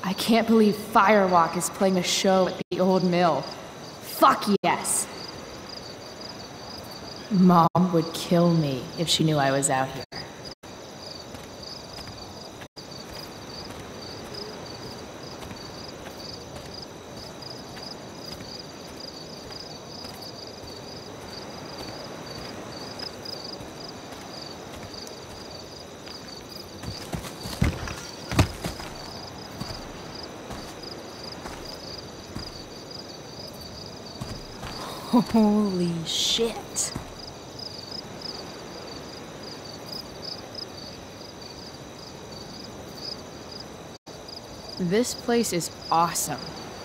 I can't believe Firewalk is playing a show at the old mill. Fuck yes! Mom would kill me if she knew I was out here. Holy shit. This place is awesome.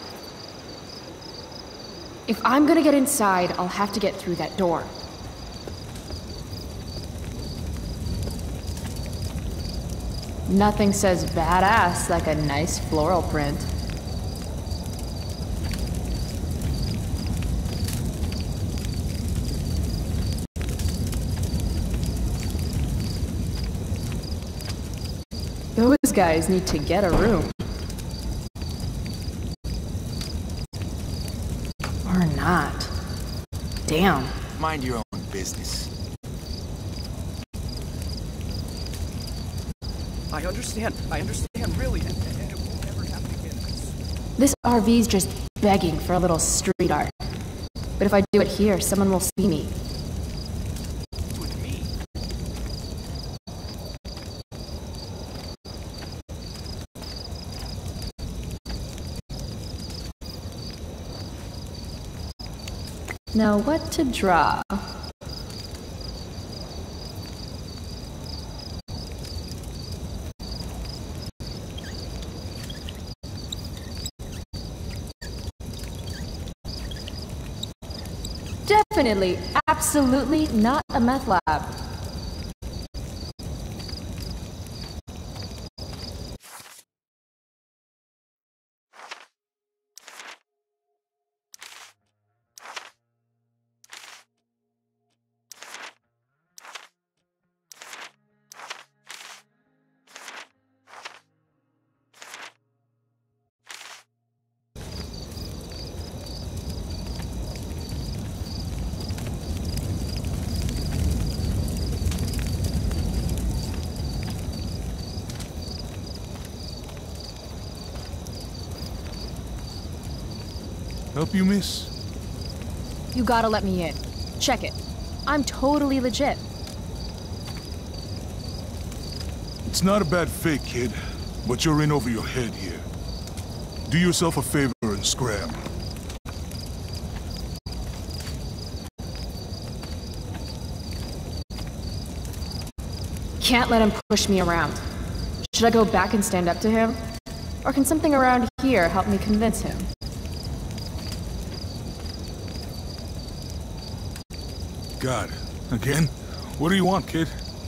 If I'm gonna get inside, I'll have to get through that door. Nothing says badass like a nice floral print. Those guys need to get a room. Or not. Damn. Mind your own business. I understand, really, and it will never happen again. This RV's just begging for a little street art. But if I do it here, someone will see me. With me? Now what to draw? Definitely, absolutely not a meth lab. Help you, miss? You gotta let me in. Check it. I'm totally legit. It's not a bad fake, kid, but you're in over your head here. Do yourself a favor and scram. Can't let him push me around. Should I go back and stand up to him? Or can something around here help me convince him? God, again? What do you want, kid?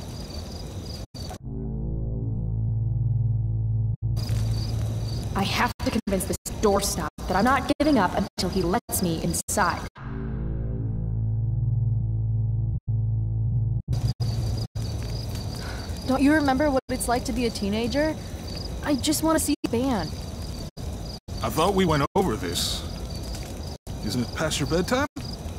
I have to convince this doorstop that I'm not giving up until he lets me inside. Don't you remember what it's like to be a teenager? I just want to see a band. I thought we went over this. Isn't it past your bedtime?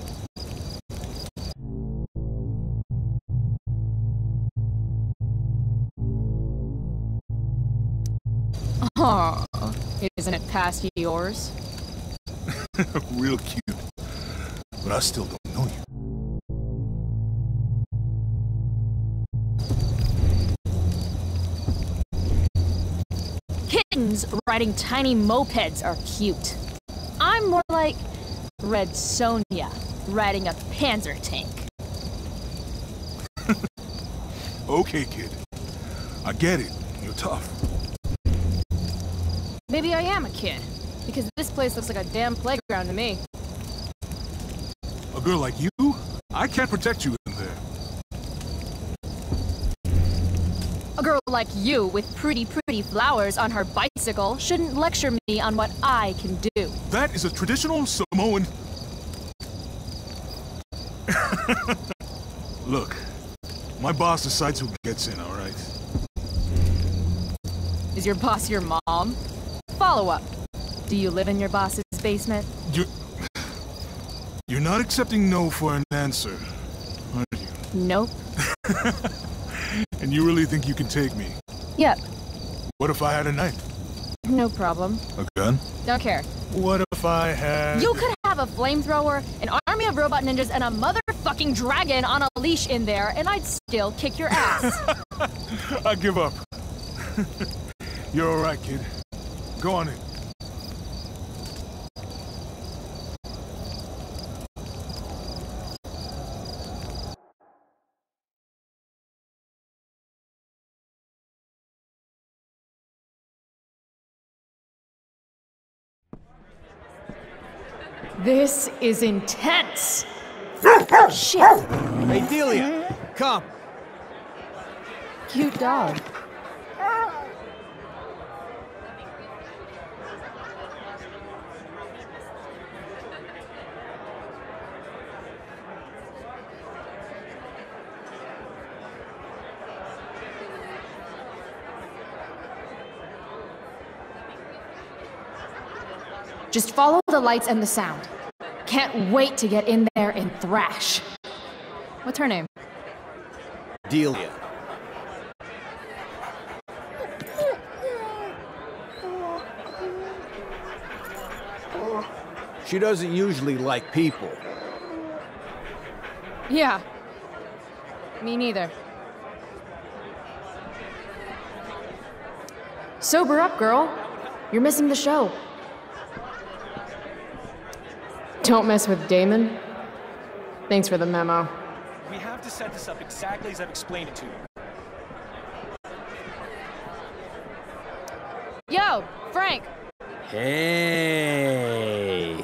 Oh, isn't it past yours? Real cute. But I still don't know you. Kittens riding tiny mopeds are cute. I'm more like Red Sonja riding a panzer tank. Okay, kid. I get it. You're tough. Maybe I am a kid, because this place looks like a damn playground to me. A girl like you? I can't protect you in there. A girl like you with pretty flowers on her bicycle shouldn't lecture me on what I can do. That is a traditional Samoan... Look, my boss decides who gets in, all right? Is your boss your mom? Follow-up. Do you live in your boss's basement? You're not accepting no for an answer, are you? Nope. And you really think you can take me? Yep. What if I had a knife? No problem. A gun? Don't care. What if I had... You could have a flamethrower, an army of robot ninjas, and a motherfucking dragon on a leash in there, and I'd still kick your ass. I give up. You're alright, kid. Go on in. This is intense. Shit. Hey, Delia, come. Cute dog. Just follow the lights and the sound. Can't wait to get in there and thrash. What's her name? Delia. She doesn't usually like people. Yeah. Me neither. Sober up, girl. You're missing the show. Don't mess with Damon. Thanks for the memo. We have to set this up exactly as I've explained it to you. Yo, Frank. Hey.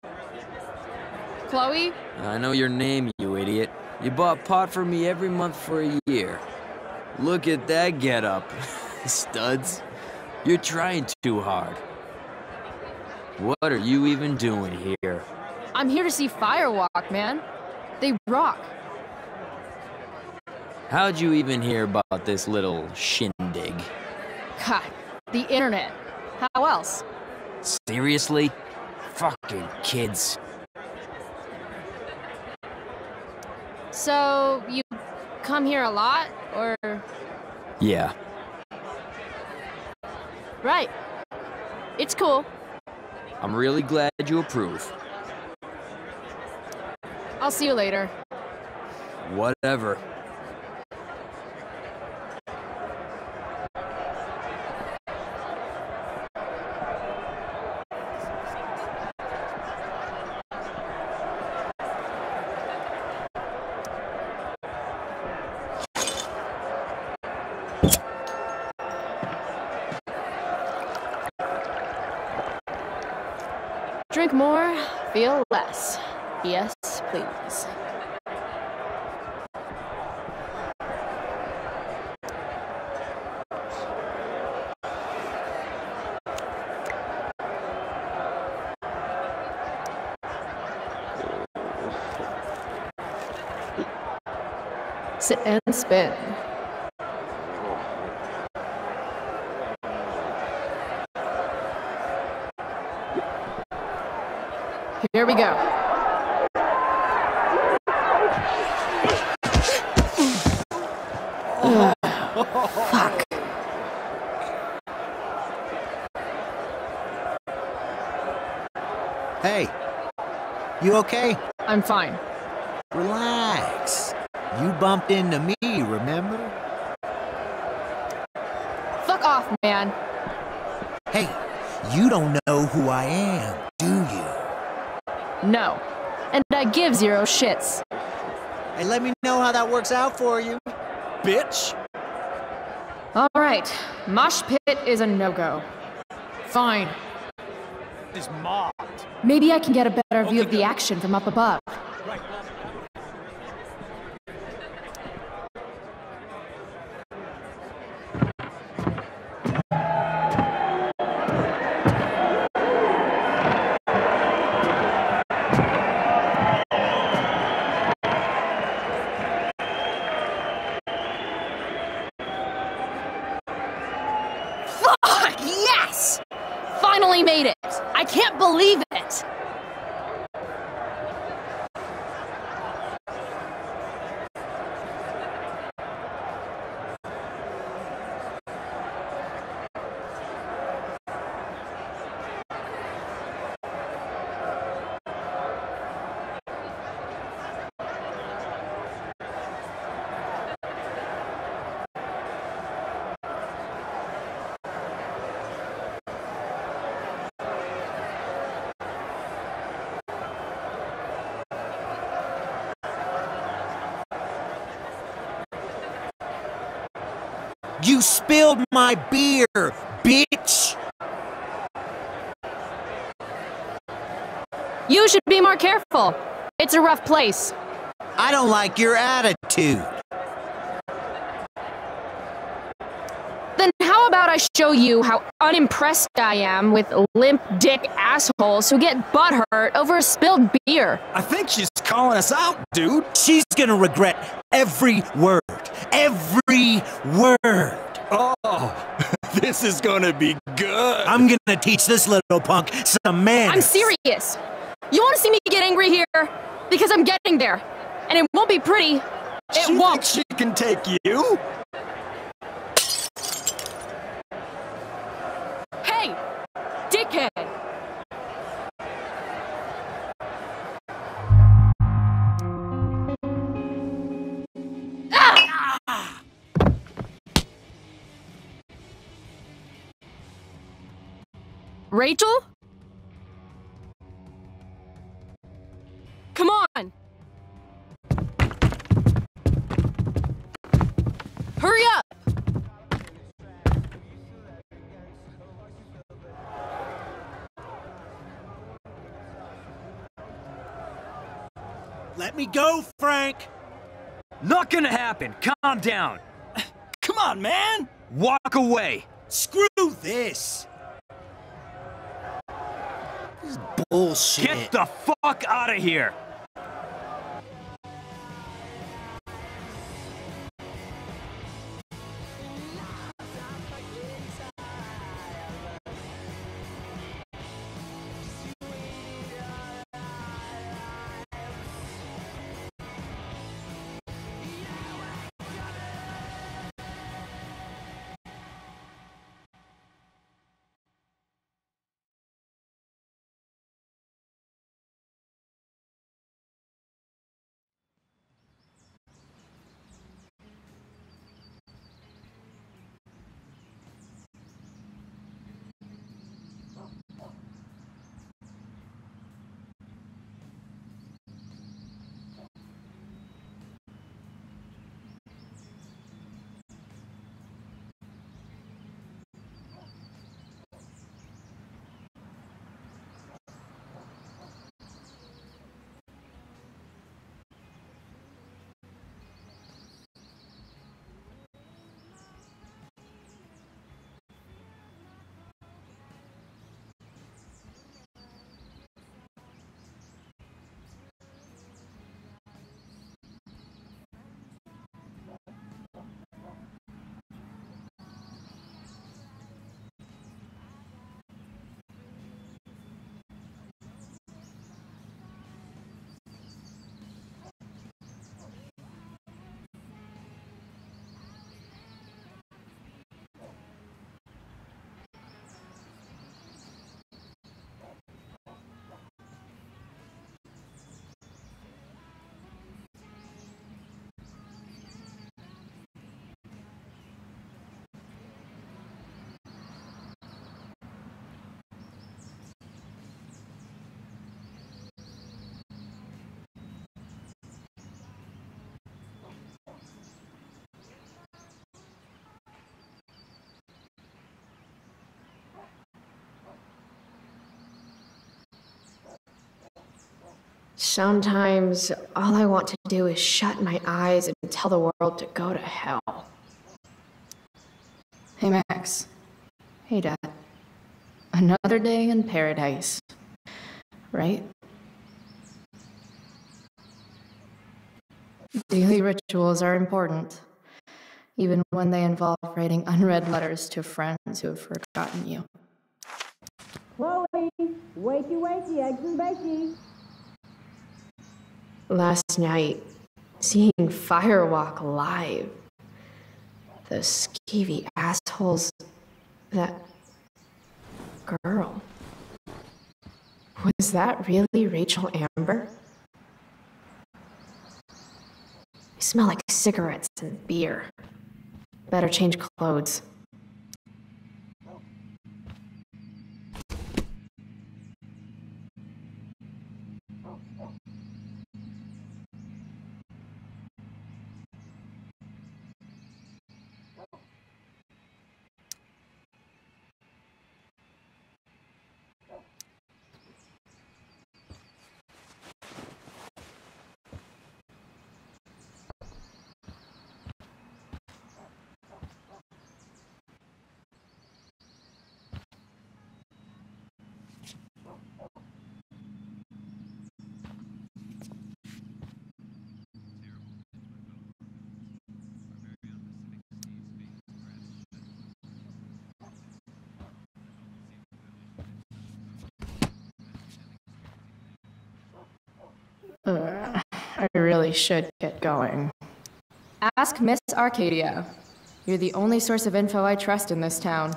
Chloe? I know your name, you idiot. You bought pot for me every month for a year. Look at that getup. Studs. You're trying too hard. What are you even doing here? I'm here to see Firewalk, man. They rock. How'd you even hear about this little shindig? God, the internet. How else? Seriously? Fucking kids. So, you come here a lot, or...? Yeah. Right. It's cool. I'm really glad you approve. I'll see you later. Whatever. Drink more, feel less. Yes, please. Sit and spin. Here we go. Fuck. Hey, you okay? I'm fine. Relax. You bumped into me, remember? Fuck off, man. Hey, you don't know who I am, do you? No. And I give zero shits. Hey, let me know how that works out for you, bitch. Alright. Mosh pit is a no-go. Fine. Is mobbed. Maybe I can get a better view of the action from up above. Right. finally made it! I can't believe it! You spilled my beer, bitch! You should be more careful. It's a rough place. I don't like your attitude. Then how about I show you how unimpressed I am with limp dick assholes who get butthurt over a spilled beer? I think she's calling us out, dude. She's gonna regret every word. Every word. Oh, this is gonna be good. I'm gonna teach this little punk some manners. I'm serious. You want to see me get angry here? Because I'm getting there. And it won't be pretty. It She won't. thinks she can take you? Hey! Dickhead! Rachel? Come on! Hurry up! Let me go, Frank! Not gonna happen. Calm down. Come on, man. Walk away. Screw this! This is bullshit. Get the fuck out of here. Sometimes all I want to do is shut my eyes and tell the world to go to hell. Hey, Max. Hey, Dad. Another day in paradise. Right? Daily rituals are important, even when they involve writing unread letters to friends who have forgotten you. Chloe, wakey wakey, eggs and bakey. Last night, seeing Firewalk live. Those skeevy assholes. That girl. Was that really Rachel Amber? I smell like cigarettes and beer. Better change clothes. I really should get going. Ask Miss Arcadia. You're the only source of info I trust in this town.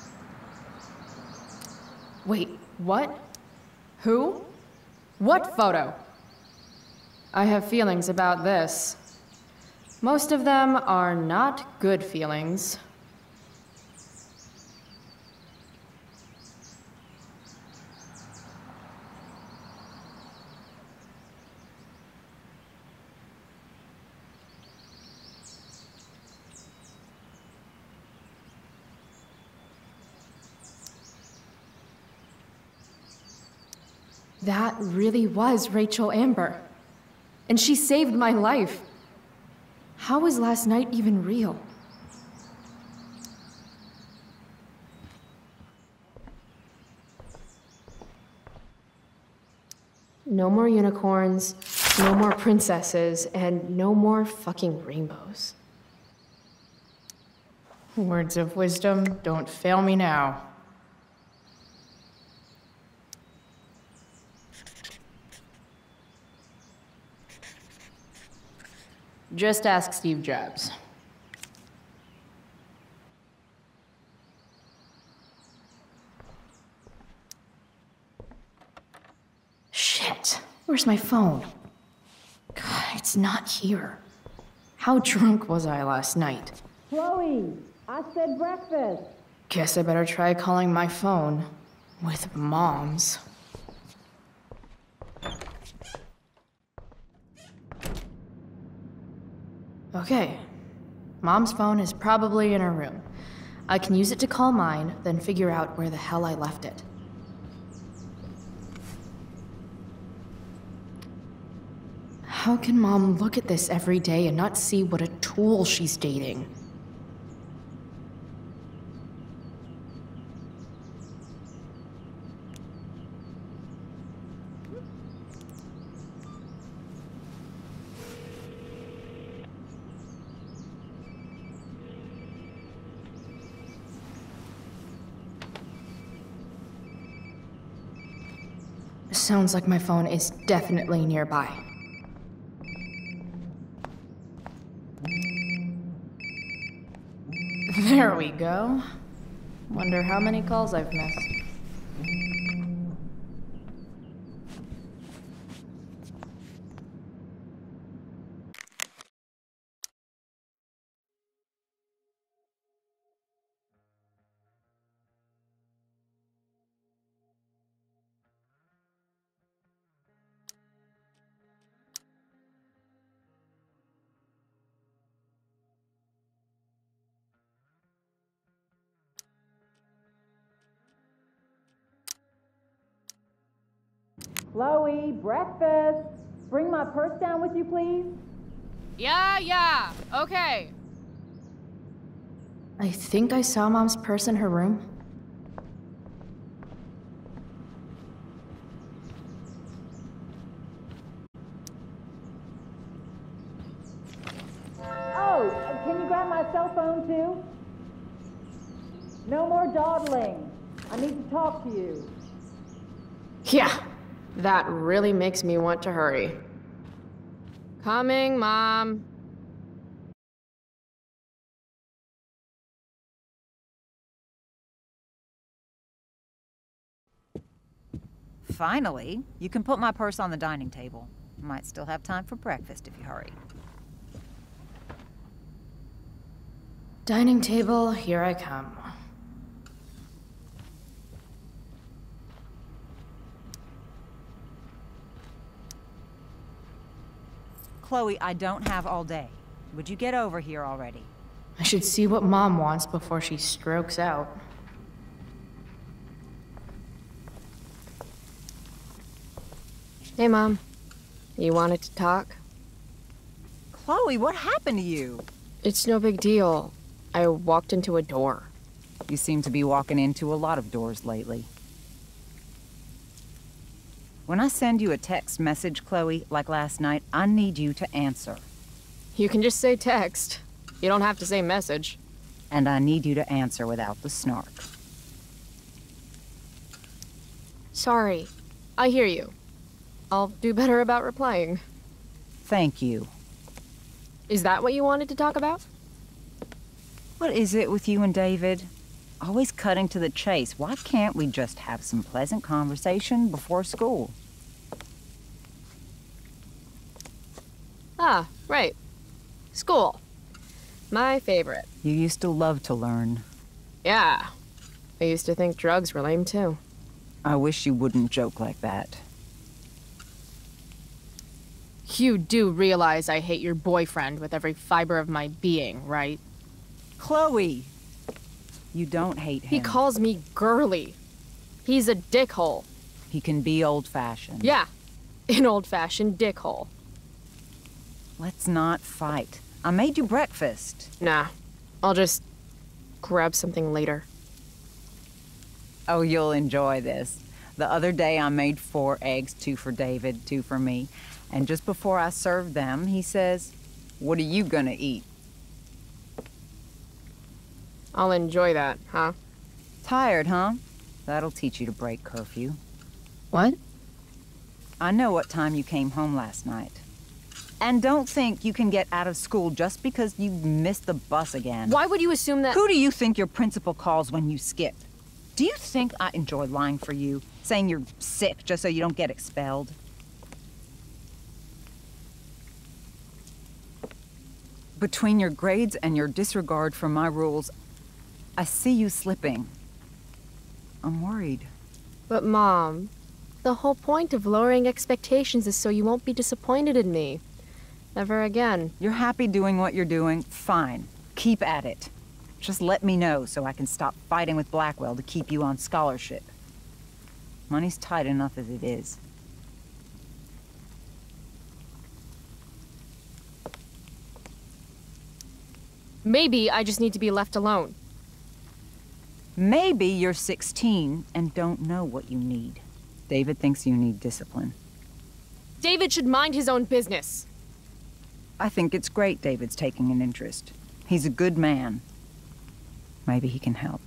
Wait, what? Who? What photo? I have feelings about this. Most of them are not good feelings. That really was Rachel Amber. And she saved my life. How was last night even real? No more unicorns, no more princesses, and no more fucking rainbows. Words of wisdom, don't fail me now. Just ask Steve Jobs. Shit, where's my phone? God, it's not here. How drunk was I last night? Chloe, I said breakfast. Guess I better try calling my phone with Mom's. Okay. Mom's phone is probably in her room. I can use it to call mine, then figure out where the hell I left it. How can Mom look at this every day and not see what a tool she's dating? Sounds like my phone is definitely nearby. There we go. Wonder how many calls I've missed. Chloe, breakfast. Bring my purse down with you, please. Yeah, okay. I think I saw Mom's purse in her room. Oh, can you grab my cell phone too? No more dawdling. I need to talk to you. Yeah, that really makes me want to hurry. Coming, Mom. Finally, you can put my purse on the dining table. Might still have time for breakfast if you hurry. Dining table, here I come. Chloe, I don't have all day. Would you get over here already? I should see what Mom wants before she strokes out. Hey, Mom. You wanted to talk? Chloe, what happened to you? It's no big deal. I walked into a door. You seem to be walking into a lot of doors lately. When I send you a text message, Chloe, like last night, I need you to answer. You can just say text. You don't have to say message. And I need you to answer without the snark. Sorry. I hear you. I'll do better about replying. Thank you. Is that what you wanted to talk about? What is it with you and David? Always cutting to the chase. Why can't we just have some pleasant conversation before school? Ah, right. School. My favorite. You used to love to learn. Yeah. I used to think drugs were lame too. I wish you wouldn't joke like that. You do realize I hate your boyfriend with every fiber of my being, right? Chloe! You don't hate him. He calls me girly. He's a dickhole. He can be old-fashioned. Yeah, an old-fashioned dickhole. Let's not fight. I made you breakfast. Nah, I'll just grab something later. Oh, you'll enjoy this. The other day I made 4 eggs, 2 for David, 2 for me. And just before I served them, he says, "What are you gonna eat?" I'll enjoy that, huh? Tired, huh? That'll teach you to break curfew. What? I know what time you came home last night. And don't think you can get out of school just because you missed the bus again. Why would you assume that— Who do you think your principal calls when you skip? Do you think I enjoy lying for you, saying you're sick just so you don't get expelled? Between your grades and your disregard for my rules, I see you slipping. I'm worried. But Mom, the whole point of lowering expectations is so you won't be disappointed in me. Never again. You're happy doing what you're doing? Fine. Keep at it. Just let me know so I can stop fighting with Blackwell to keep you on scholarship. Money's tight enough as it is. Maybe I just need to be left alone. Maybe you're 16 and don't know what you need. David thinks you need discipline. David should mind his own business. I think it's great David's taking an interest. He's a good man. Maybe he can help.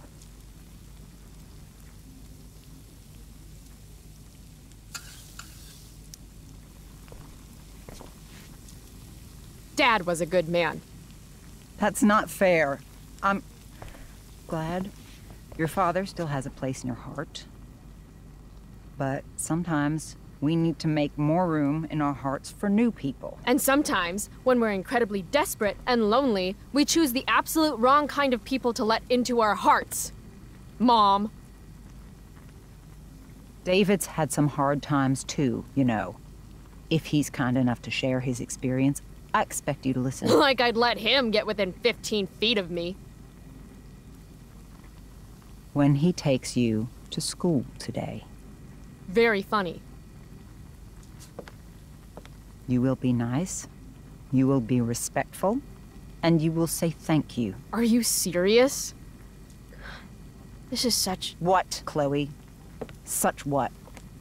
Dad was a good man. That's not fair. I'm glad your father still has a place in your heart. But sometimes we need to make more room in our hearts for new people. And sometimes, when we're incredibly desperate and lonely, we choose the absolute wrong kind of people to let into our hearts. Mom. David's had some hard times too, you know. If he's kind enough to share his experience, I expect you to listen. Like I'd let him get within 15 feet of me. When he takes you to school today, Very funny. you will be nice, you will be respectful, and you will say thank you. Are you serious? This is such— What, Chloe? Such what?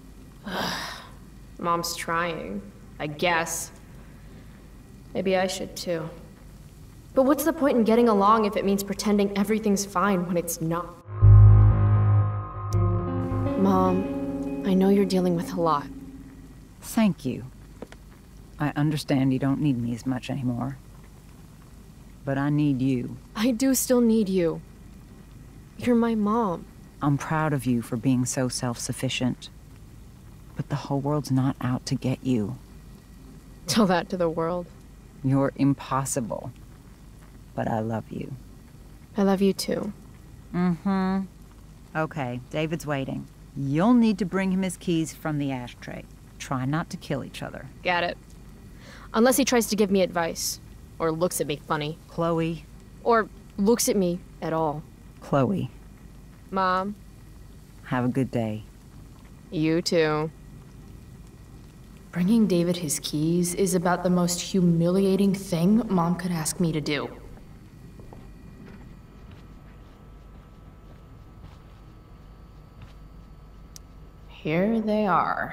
Mom's trying, I guess. Maybe I should too. But what's the point in getting along if it means pretending everything's fine when it's not? Mom, I know you're dealing with a lot. Thank you. I understand you don't need me as much anymore. But I need you. I do still need you. You're my mom. I'm proud of you for being so self-sufficient. But the whole world's not out to get you. Tell that to the world. You're impossible. But I love you. I love you too. Mm-hmm. Okay, David's waiting. You'll need to bring him his keys from the ashtray. Try not to kill each other. Got it. Unless he tries to give me advice. Or looks at me funny. Chloe. Or looks at me at all. Chloe. Mom. Have a good day. You too. Bringing David his keys is about the most humiliating thing Mom could ask me to do. Here they are.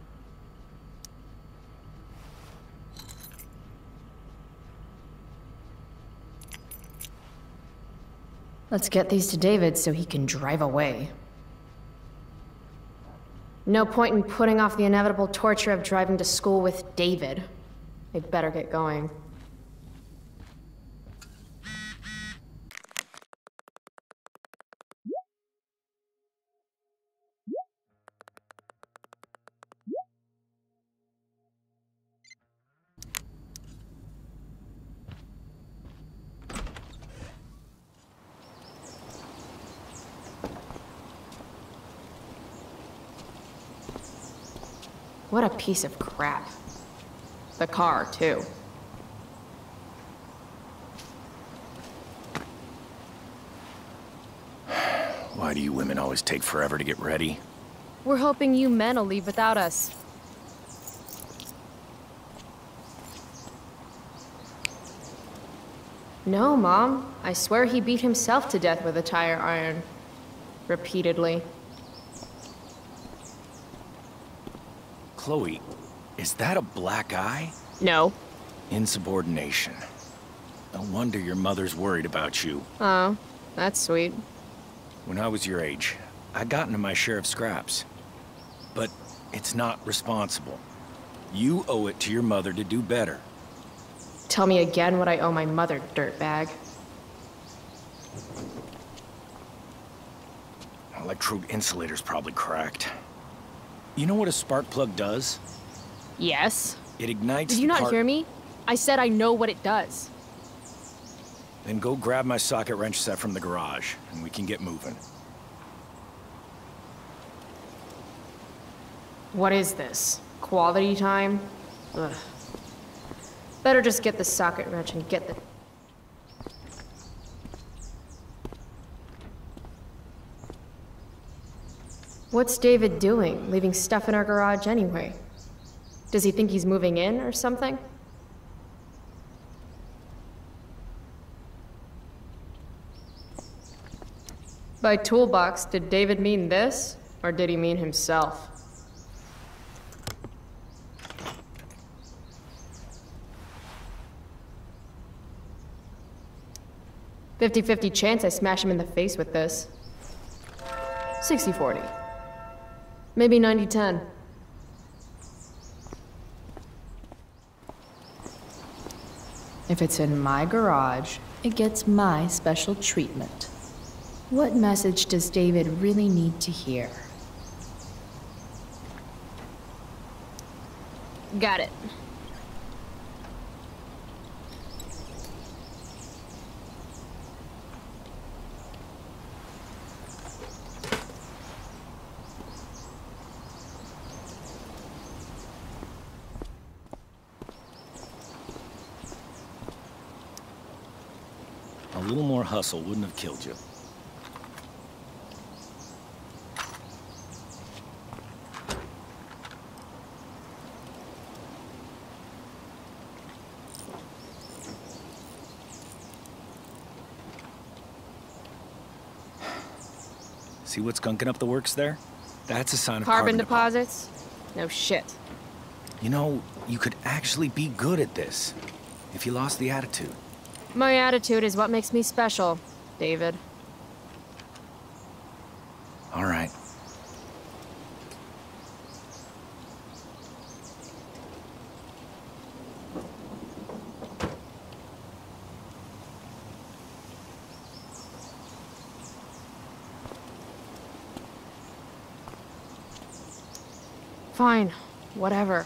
Let's get these to David so he can drive away. No point in putting off the inevitable torture of driving to school with David. I better get going. What a piece of crap. The car, too. Why do you women always take forever to get ready? We're hoping you men will leave without us. No, Mom. I swear he beat himself to death with a tire iron. Repeatedly. Chloe, is that a black eye? No. Insubordination. No wonder your mother's worried about you. Oh, that's sweet. When I was your age, I got into my share of scraps. But it's not responsible. You owe it to your mother to do better. Tell me again what I owe my mother, dirtbag. Electrode insulator's probably cracked. You know what a spark plug does? Yes. It ignites. Did you not hear me? I said I know what it does. Then go grab my socket wrench set from the garage, and we can get moving. What is this? Quality time? Ugh. Better just get the socket wrench and get the... What's David doing, leaving stuff in our garage anyway? Does he think he's moving in or something? By toolbox, did David mean this, or did he mean himself? "50-50 chance I smash him in the face with this. 60-40. Maybe 90-10. If it's in my garage, it gets my special treatment. What message does David really need to hear? Got it. A little more hustle wouldn't have killed you. See what's gunking up the works there? That's a sign of Carbon deposits? No shit. You know, you could actually be good at this if you lost the attitude. My attitude is what makes me special, David. All right. Fine. Whatever.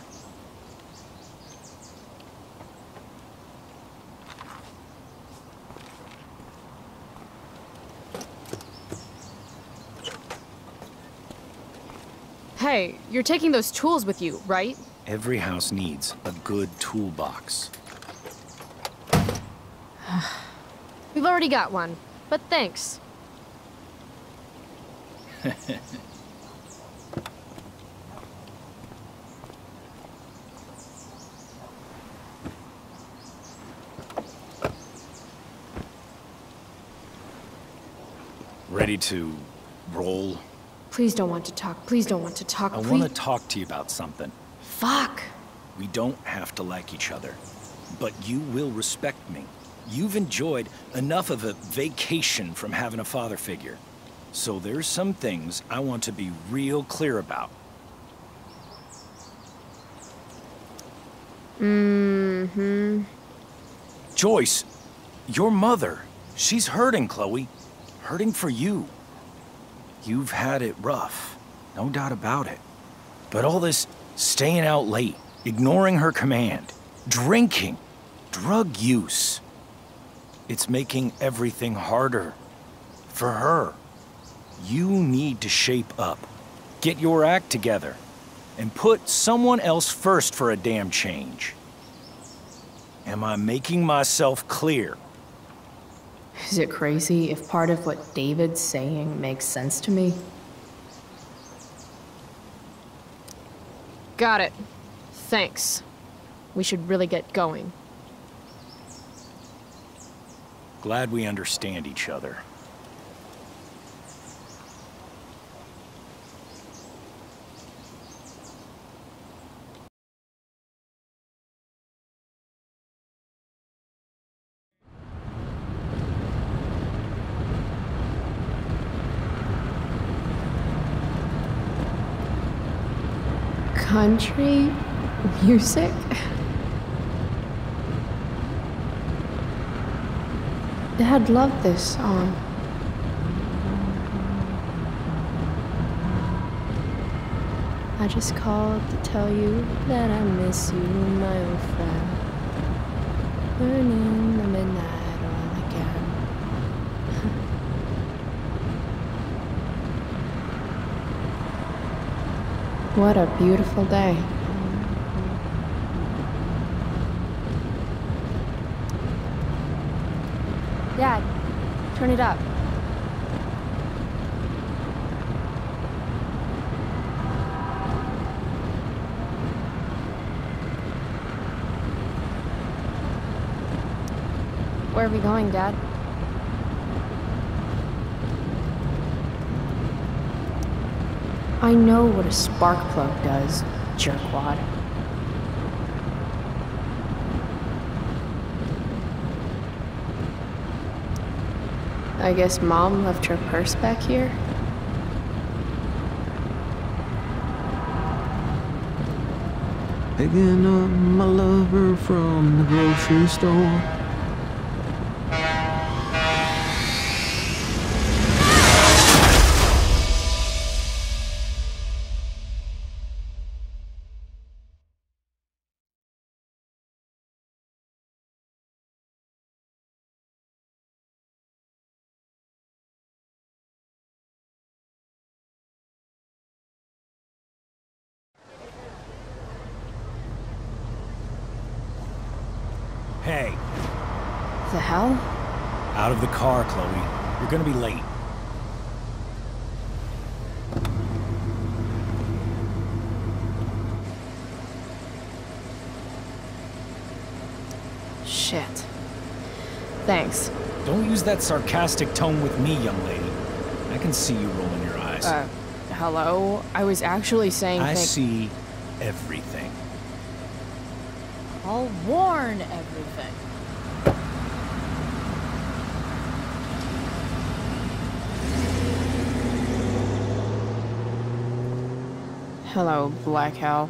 Hey, you're taking those tools with you, right? Every house needs a good toolbox. We've already got one, but thanks. Ready to roll? Please don't want to talk. Please don't want to talk. I want to talk to you about something. Fuck. We don't have to like each other, but you will respect me. You've enjoyed enough of a vacation from having a father figure. So there's some things I want to be real clear about. Mm-hmm. Joyce, your mother, she's hurting, Chloe. Hurting for you. You've had it rough, no doubt about it. But all this staying out late, ignoring her command, drinking, drug use, it's making everything harder for her. You need to shape up, get your act together, and put someone else first for a damn change. Am I making myself clear? Is it crazy if part of what David's saying makes sense to me? Got it. Thanks. We should really get going. Glad we understand each other. Country music? Dad loved this song. I just called to tell you that I miss you, my old friend. Burning the midnight oil again. What a beautiful day. Dad, turn it up. Where are we going, Dad? I know what a spark plug does, jerkwad. I guess Mom left her purse back here? Picking up my lover from the grocery store. Hey. The hell? Out of the car, Chloe. You're gonna be late. Shit. Thanks. Don't use that sarcastic tone with me, young lady. I can see you rolling your eyes. Hello? I was actually saying I see everything. I'll warn everything. Hello, Black Hell.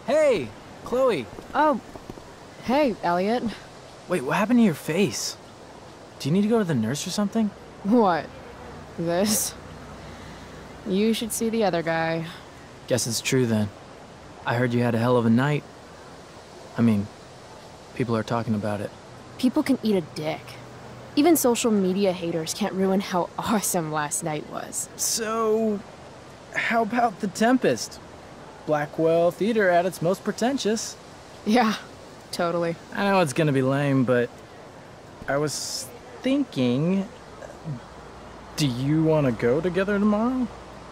Hey, Chloe. Oh, hey, Elliot. Wait, what happened to your face? Do you need to go to the nurse or something? What? This? You should see the other guy. Guess it's true then. I heard you had a hell of a night. I mean, people are talking about it. People can eat a dick. Even social media haters can't ruin how awesome last night was. So, how about The Tempest? Blackwell Theater at its most pretentious. Yeah, totally. I know it's gonna be lame, but I was thinking, do you want to go together tomorrow?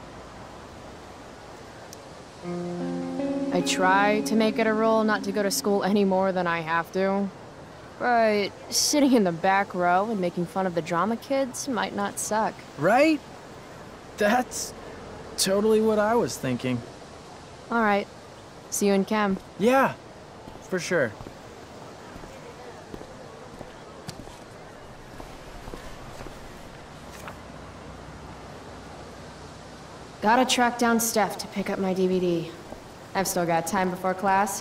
I try to make it a rule not to go to school any more than I have to. But sitting in the back row and making fun of the drama kids might not suck. Right? That's totally what I was thinking. All right. See you in chem. Yeah, for sure. Gotta track down Steph to pick up my DVD. I've still got time before class.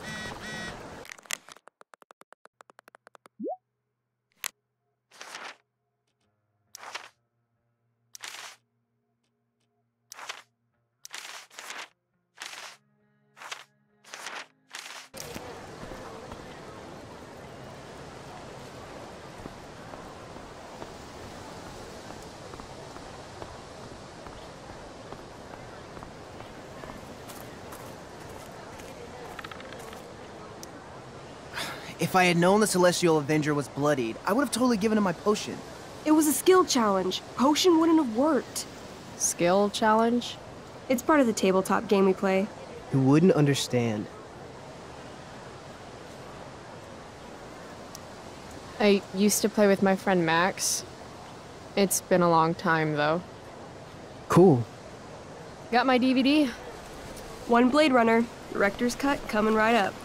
If I had known the Celestial Avenger was bloodied, I would have totally given him my potion. It was a skill challenge. Potion wouldn't have worked. Skill challenge? It's part of the tabletop game we play. You wouldn't understand. I used to play with my friend Max. It's been a long time, though. Cool. Got my DVD? One Blade Runner. Director's cut coming right up.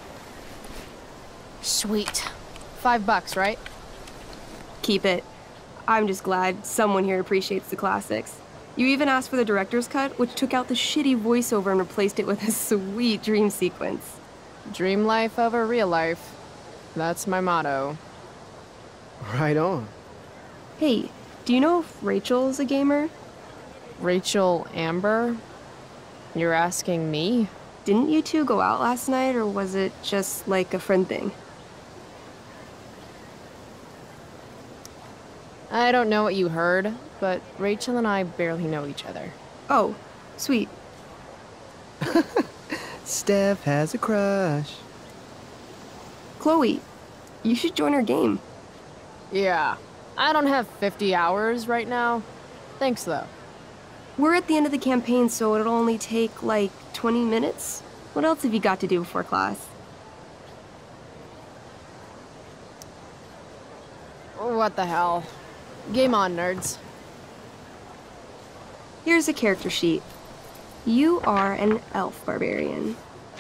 Sweet. $5, right? Keep it. I'm just glad someone here appreciates the classics. You even asked for the director's cut, which took out the shitty voiceover and replaced it with a sweet dream sequence. Dream life over real life. That's my motto. Right on. Hey, do you know if Rachel's a gamer? Rachel Amber? You're asking me? Didn't you two go out last night, or was it just like a friend thing? I don't know what you heard, but Rachel and I barely know each other. Oh, sweet. Steph has a crush. Chloe, you should join our game. Yeah, I don't have 50 hours right now. Thanks, though. We're at the end of the campaign, so it'll only take, like, 20 minutes. What else have you got to do before class? What the hell? Game on, nerds. Here's a character sheet. You are an elf barbarian.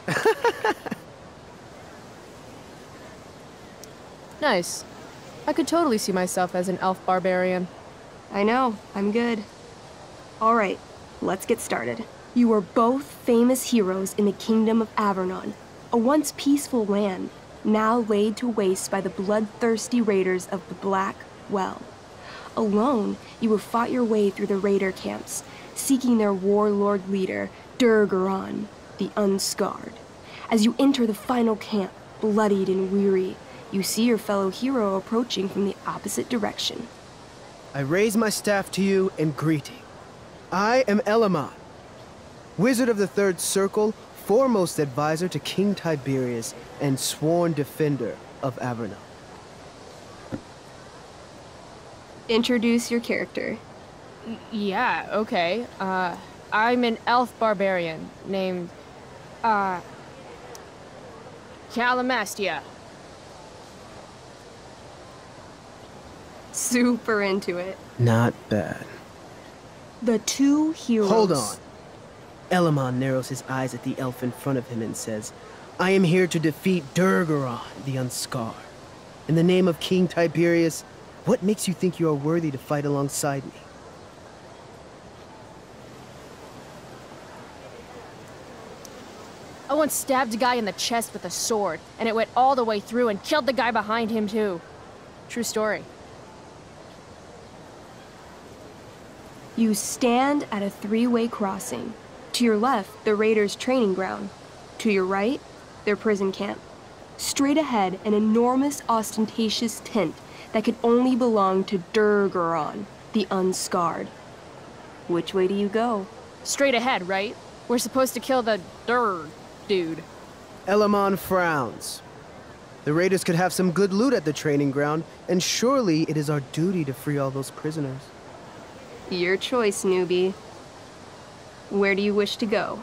Nice. I could totally see myself as an elf barbarian. I know, I'm good. All right, let's get started. You are both famous heroes in the Kingdom of Avernon, a once peaceful land, now laid to waste by the bloodthirsty raiders of the Black Well. Alone, you have fought your way through the raider camps, seeking their warlord leader, Durgaron, the Unscarred. As you enter the final camp, bloodied and weary, you see your fellow hero approaching from the opposite direction. I raise my staff to you in greeting. I am Elamon, Wizard of the Third Circle, foremost advisor to King Tiberius, and sworn defender of Avernon. Introduce your character. Yeah, okay. I'm an elf barbarian named, Calamastia. Super into it. Not bad. The two heroes. Hold on. Elamon narrows his eyes at the elf in front of him and says, I am here to defeat Durgaron, the Unscarred. In the name of King Tiberius, what makes you think you are worthy to fight alongside me? I once stabbed a guy in the chest with a sword, and it went all the way through and killed the guy behind him too. True story. You stand at a three-way crossing. To your left, the Raiders' training ground. To your right, their prison camp. Straight ahead, an enormous, ostentatious tent that could only belong to Durgaron, the Unscarred. Which way do you go? Straight ahead, right? We're supposed to kill the dude. Elamon frowns. The Raiders could have some good loot at the training ground, and surely it is our duty to free all those prisoners. Your choice, newbie. Where do you wish to go?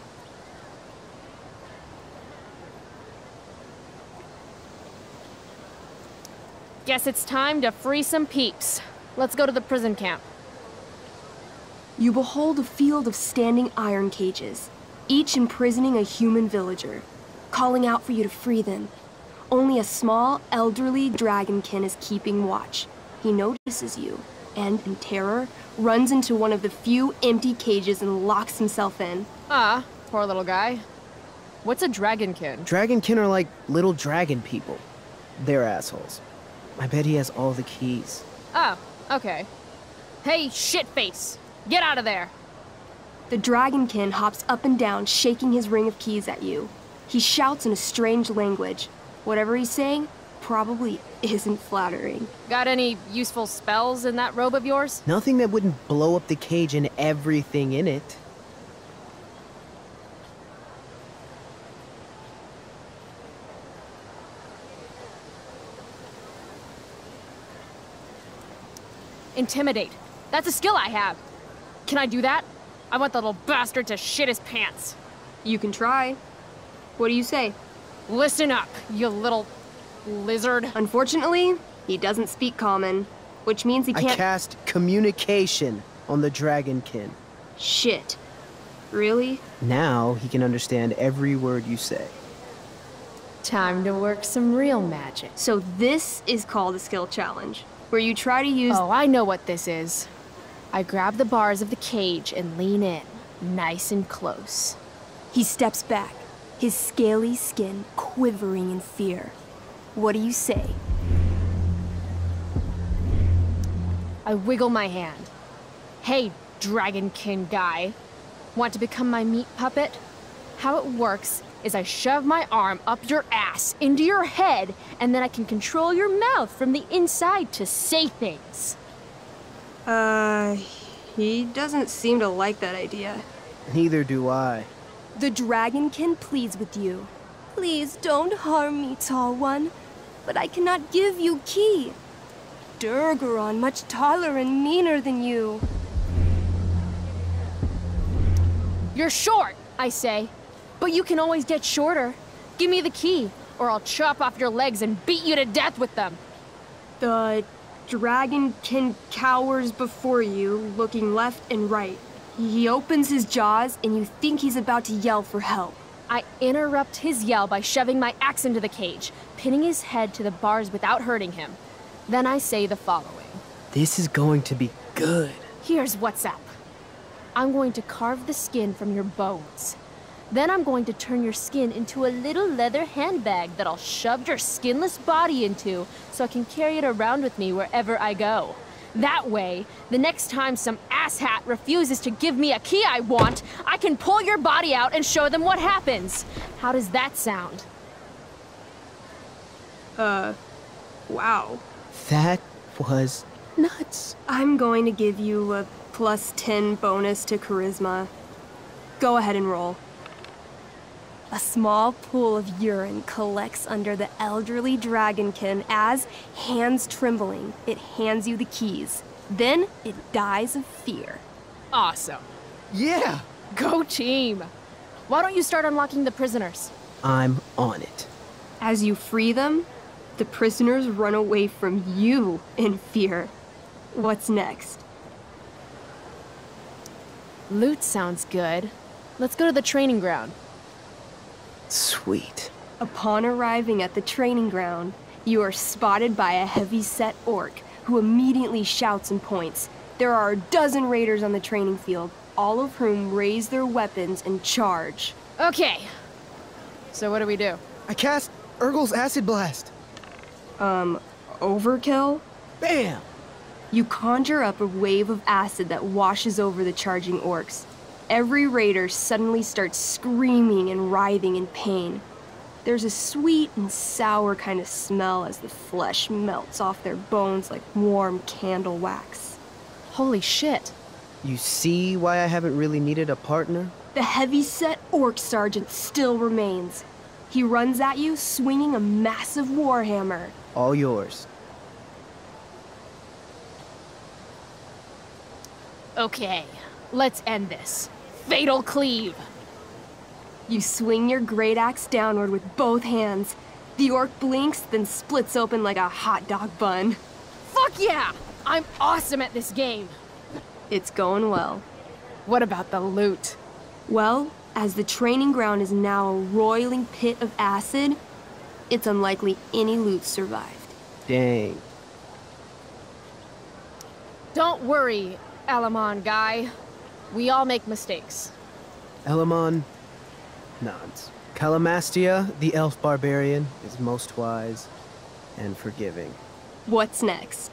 Guess it's time to free some peeps. Let's go to the prison camp. You behold a field of standing iron cages, each imprisoning a human villager, calling out for you to free them. Only a small, elderly dragonkin is keeping watch. He notices you, and, in terror, runs into one of the few empty cages and locks himself in. Ah, poor little guy. What's a dragonkin? Dragonkin are like little dragon people. They're assholes. I bet he has all the keys. Oh, okay. Hey, shitface! Get out of there! The dragonkin hops up and down, shaking his ring of keys at you. He shouts in a strange language. Whatever he's saying probably isn't flattering. Got any useful spells in that robe of yours? Nothing that wouldn't blow up the cage and everything in it. Intimidate. That's a skill I have. Can I do that? I want the little bastard to shit his pants. You can try. What do you say? Listen up, you little lizard. Unfortunately, he doesn't speak common, which means he can't— I cast communication on the dragonkin. Shit. Really? Now he can understand every word you say. Time to work some real magic. So this is called a skill challenge, where you try to use— Oh, I know what this is. I grab the bars of the cage and lean in, nice and close. He steps back, his scaly skin quivering in fear. What do you say? I wiggle my hand. Hey, dragonkin guy. Want to become my meat puppet? How it works is I shove my arm up your ass into your head, and then I can control your mouth from the inside to say things. He doesn't seem to like that idea. Neither do I. The dragonkin pleads with you. Please don't harm me, tall one, but I cannot give you key. Durgaron much taller and meaner than you. You're short, I say, but you can always get shorter. Give me the key, or I'll chop off your legs and beat you to death with them. The dragonkin cowers before you, looking left and right. He opens his jaws, and you think he's about to yell for help. I interrupt his yell by shoving my axe into the cage, pinning his head to the bars without hurting him. Then I say the following. This is going to be good. Here's what's up. I'm going to carve the skin from your bones. Then I'm going to turn your skin into a little leather handbag that I'll shove your skinless body into so I can carry it around with me wherever I go. That way, the next time some asshat refuses to give me a key I want, I can pull your body out and show them what happens. How does that sound? Wow. That was nuts. I'm going to give you a +10 bonus to charisma. Go ahead and roll. A small pool of urine collects under the elderly dragonkin as, hands trembling, it hands you the keys. Then it dies of fear. Awesome. Yeah! Go team! Why don't you start unlocking the prisoners? I'm on it. As you free them, the prisoners run away from you in fear. What's next? Loot sounds good. Let's go to the training ground. Sweet. Upon arriving at the training ground, you are spotted by a heavy-set orc who immediately shouts and points. There are a dozen raiders on the training field, all of whom raise their weapons and charge. Okay. So what do we do? I cast Urgel's Acid Blast. Overkill? Bam! You conjure up a wave of acid that washes over the charging orcs. Every raider suddenly starts screaming and writhing in pain. There's a sweet and sour kind of smell as the flesh melts off their bones like warm candle wax. Holy shit. You see why I haven't really needed a partner? The heavy-set orc sergeant still remains. He runs at you swinging a massive warhammer. All yours. Okay, let's end this. Fatal cleave! You swing your great axe downward with both hands. The orc blinks, then splits open like a hot dog bun. Fuck yeah! I'm awesome at this game! It's going well. What about the loot? Well, as the training ground is now a roiling pit of acid, it's unlikely any loot survived. Dang. Don't worry, Alamon guy. We all make mistakes. Elamon nods. Calamastia, the elf barbarian, is most wise and forgiving. What's next?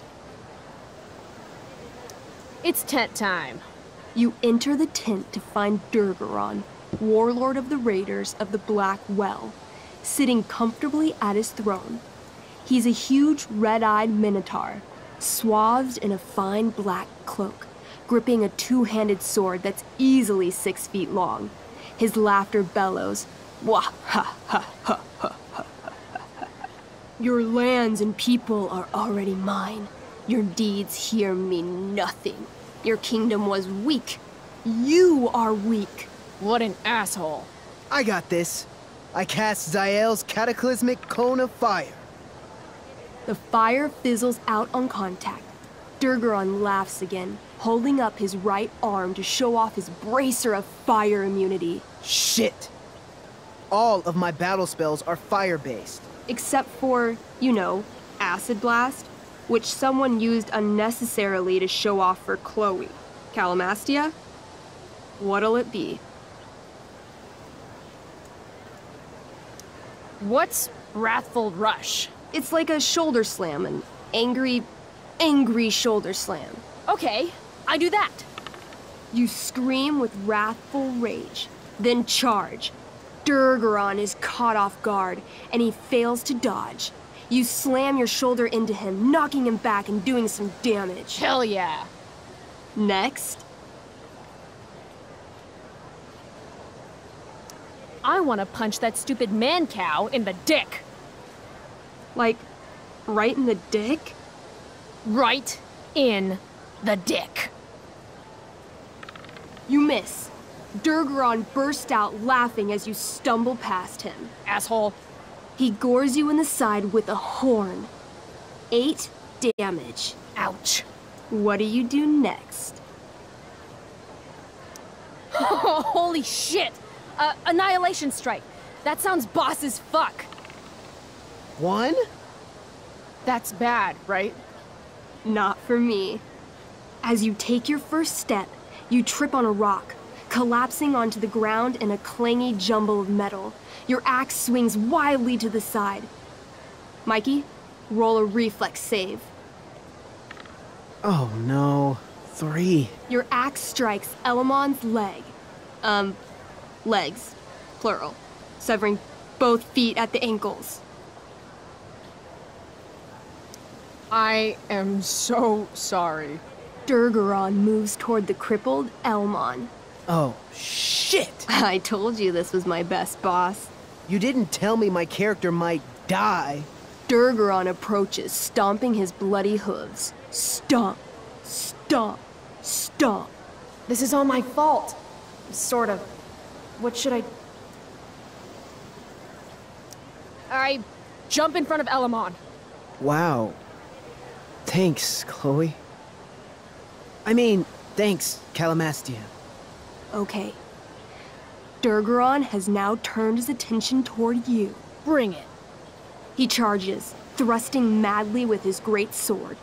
It's tent time. You enter the tent to find Durgaron, warlord of the Raiders of the Black Well, sitting comfortably at his throne. He's a huge red-eyed minotaur, swathed in a fine black cloak, gripping a two-handed sword that's easily 6 feet long. His laughter bellows, wah ha ha ha ha ha ha. Your lands and people are already mine. Your deeds here mean nothing. Your kingdom was weak. You are weak. What an asshole. I got this. I cast Zael's cataclysmic cone of fire. The fire fizzles out on contact. Durgaron laughs again, holding up his right arm to show off his bracer of fire immunity. Shit! All of my battle spells are fire-based. Except for, you know, Acid Blast, which someone used unnecessarily to show off for Chloe. Calamastia? What'll it be? What's Wrathful Rush? It's like a shoulder slam, an angry shoulder slam. Okay, I do that. You scream with wrathful rage, then charge. Durgaron is caught off guard, and he fails to dodge. You slam your shoulder into him, knocking him back and doing some damage. Hell yeah. Next. I want to punch that stupid man-cow in the dick. Like, right in the dick? Right in the dick. You miss. Durgaron bursts out laughing as you stumble past him. Asshole. He gores you in the side with a horn. 8 damage. Ouch. What do you do next? Holy shit! Annihilation Strike. That sounds boss as fuck. 1? That's bad, right? Not for me. As you take your first step, you trip on a rock, collapsing onto the ground in a clangy jumble of metal. Your axe swings wildly to the side. Mikey, roll a reflex save. Oh no. 3. Your axe strikes Elamon's leg. Legs. Plural. Severing both feet at the ankles. I am so sorry. Durgaron moves toward the crippled Elmon. Oh, shit! I told you this was my best boss. You didn't tell me my character might die. Durgaron approaches, stomping his bloody hooves. Stomp, stomp, stomp. This is all my fault. Sort of. What should I jump in front of Elamon. Wow. Thanks, Chloe. I mean, thanks, Calamastia. Okay. Durgaron has now turned his attention toward you. Bring it. He charges, thrusting madly with his great sword.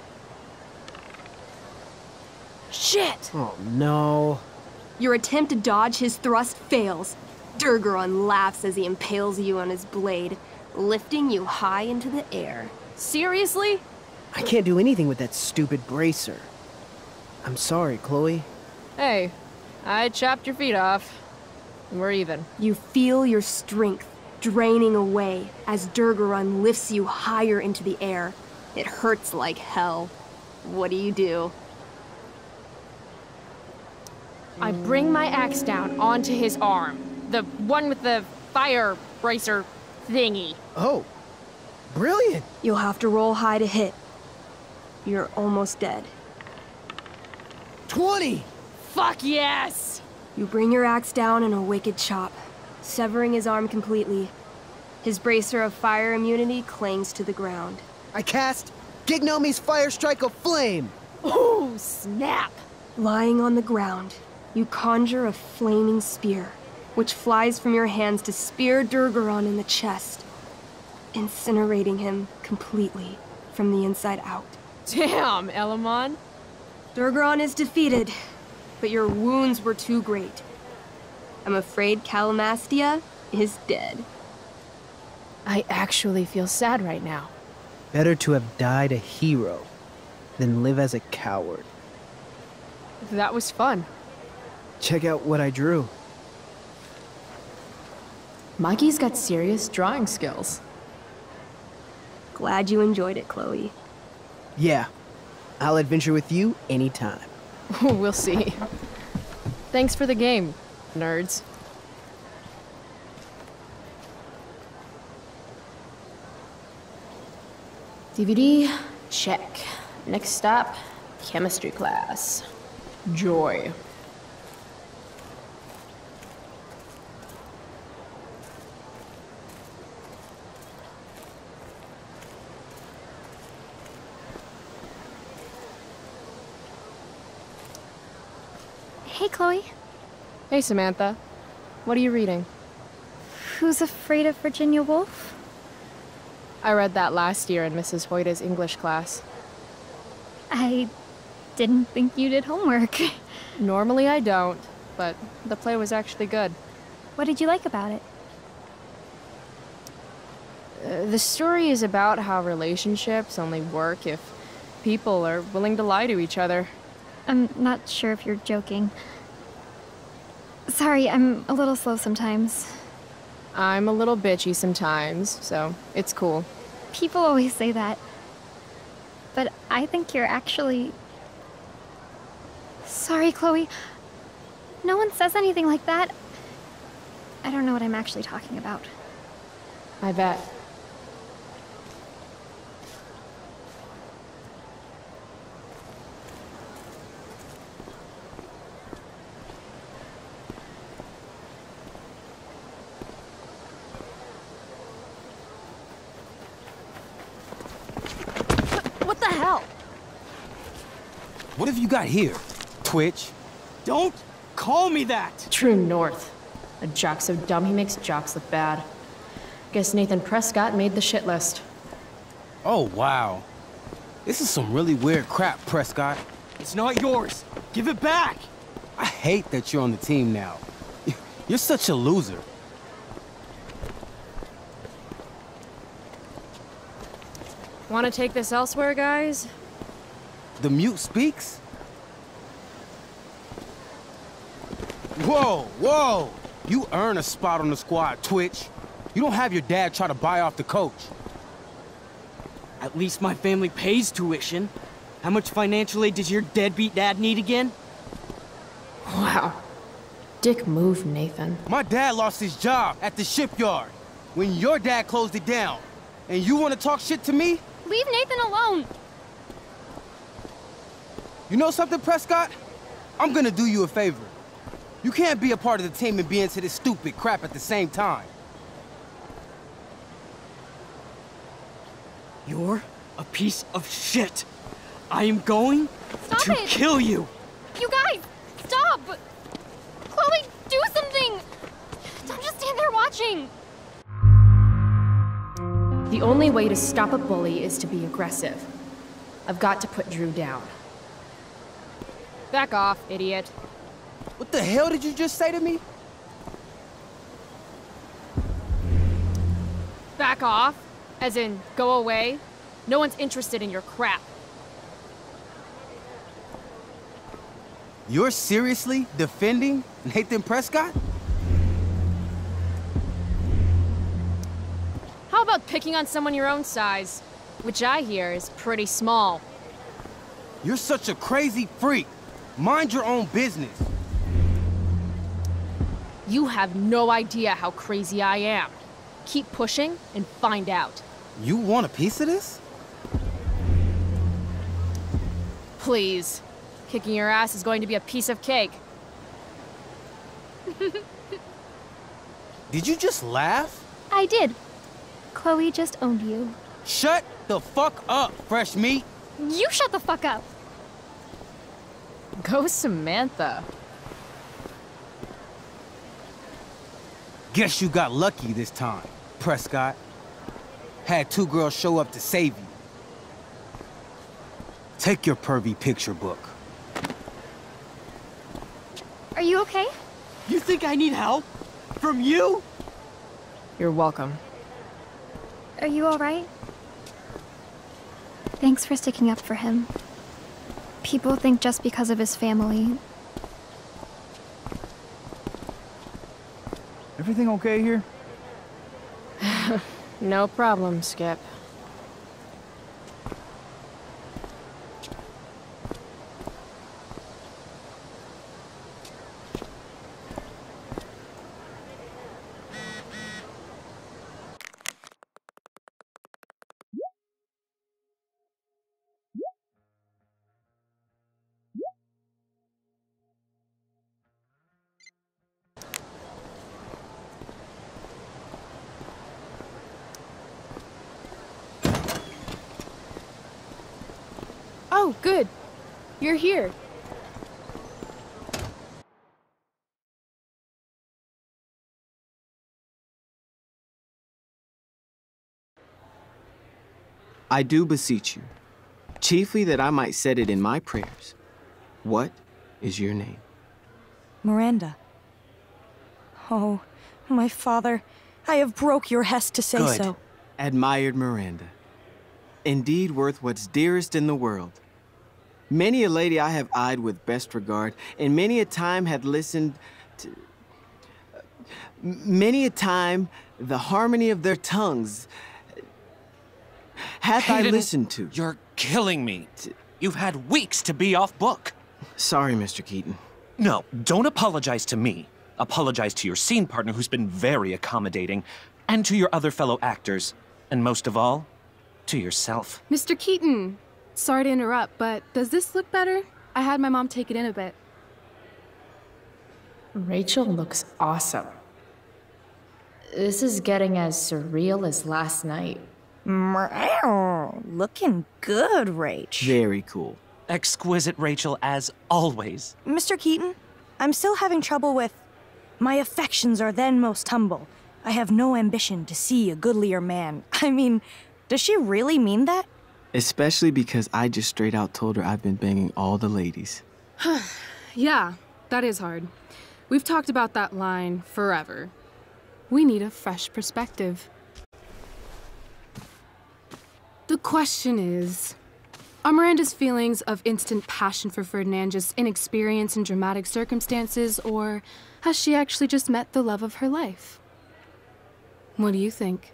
Shit! Oh, no. Your attempt to dodge his thrust fails. Durgaron laughs as he impales you on his blade, lifting you high into the air. Seriously? I can't do anything with that stupid bracer. I'm sorry, Chloe. Hey, I chopped your feet off. We're even. You feel your strength draining away as Durgaron lifts you higher into the air. It hurts like hell. What do? I bring my axe down onto his arm. The one with the fire bracer thingy. Oh, brilliant. You'll have to roll high to hit. You're almost dead. 20! Fuck yes! You bring your axe down in a wicked chop, severing his arm completely. His bracer of fire immunity clings to the ground. I cast Gignomi's Fire Strike of Flame! Ooh, snap! Lying on the ground, you conjure a flaming spear, which flies from your hands to spear Durgaron in the chest, incinerating him completely from the inside out. Damn, Elamon. Durgaron is defeated, but your wounds were too great. I'm afraid Calamastia is dead. I actually feel sad right now. Better to have died a hero than live as a coward. That was fun. Check out what I drew. Mikey's got serious drawing skills. Glad you enjoyed it, Chloe. Yeah, I'll adventure with you anytime. We'll see. Thanks for the game, nerds. DVD, check. Next stop, chemistry class. Joy. Hey, Chloe. Hey, Samantha. What are you reading? Who's Afraid of Virginia Woolf? I read that last year in Mrs. Hoyta's English class. I didn't think you did homework. Normally I don't, but the play was actually good. What did you like about it? The story is about how relationships only work if people are willing to lie to each other. I'm not sure if you're joking. Sorry, I'm a little slow sometimes. I'm a little bitchy sometimes, so it's cool. People always say that. But I think you're actually... Sorry, Chloe. No one says anything like that. I don't know what I'm actually talking about. I bet. What the hell? What have you got here, Twitch? Don't call me that! True north. A jock so dumb he makes jocks look bad. Guess Nathan Prescott made the shit list. Oh, wow. This is some really weird crap, Prescott. It's not yours. Give it back! I hate that you're on the team now. You're such a loser. Want to take this elsewhere, guys? The mute speaks? Whoa, whoa! You earn a spot on the squad, Twitch. You don't have your dad try to buy off the coach. At least my family pays tuition. How much financial aid does your deadbeat dad need again? Wow. Dick move, Nathan. My dad lost his job at the shipyard when your dad closed it down. And you want to talk shit to me? Leave Nathan alone! You know something, Prescott? I'm gonna do you a favor. You can't be a part of the team and be into this stupid crap at the same time. You're a piece of shit. I am going to kill you. You guys, stop! Chloe, do something! Don't just stand there watching! The only way to stop a bully is to be aggressive. I've got to put Drew down. Back off, idiot. What the hell did you just say to me? back off? As in, go away? No one's interested in your crap. You're seriously defending Nathan Prescott? How about picking on someone your own size? Which I hear is pretty small. You're such a crazy freak. Mind your own business. You have no idea how crazy I am. Keep pushing and find out. You want a piece of this? Please. Kicking your ass is going to be a piece of cake. Did you just laugh? I did. Chloe just owned you. Shut the fuck up, fresh meat. You shut the fuck up. Go Samantha. Guess you got lucky this time, Prescott. Had 2 girls show up to save you. Take your pervy picture book. Are you okay? You think I need help? From you? You're welcome. Are you alright? Thanks for sticking up for him. People think just because of his family. Everything okay here? No problem, Skip. Oh, good. You're here. I do beseech you, chiefly that I might set it in my prayers. What is your name? Miranda. Oh, my father, I have broke your hest to say Good. so. Admired Miranda. Indeed worth what's dearest in the world. Many a lady I have eyed with best regard, and many a time had listened to... Many a time the harmony of their tongues hath I Hayden, listened to. You're killing me. You've had weeks to be off book. Sorry, Mr. Keaton. No, don't apologize to me. Apologize to your scene partner who's been very accommodating, and to your other fellow actors, and most of all, to yourself. Mr. Keaton, sorry to interrupt, but does this look better? I had my mom take it in a bit. Rachel looks awesome. This is getting as surreal as last night. Looking good, Rach. Very cool. Exquisite, Rachel, as always. Mr. Keaton, I'm still having trouble with... My affections are then most humble. I have no ambition to see a goodlier man. I mean, does she really mean that? Especially because I just straight out told her I've been banging all the ladies. Yeah, that is hard. We've talked about that line forever. We need a fresh perspective. The question is, are Miranda's feelings of instant passion for Ferdinand just inexperience in dramatic circumstances, or has she actually just met the love of her life? What do you think?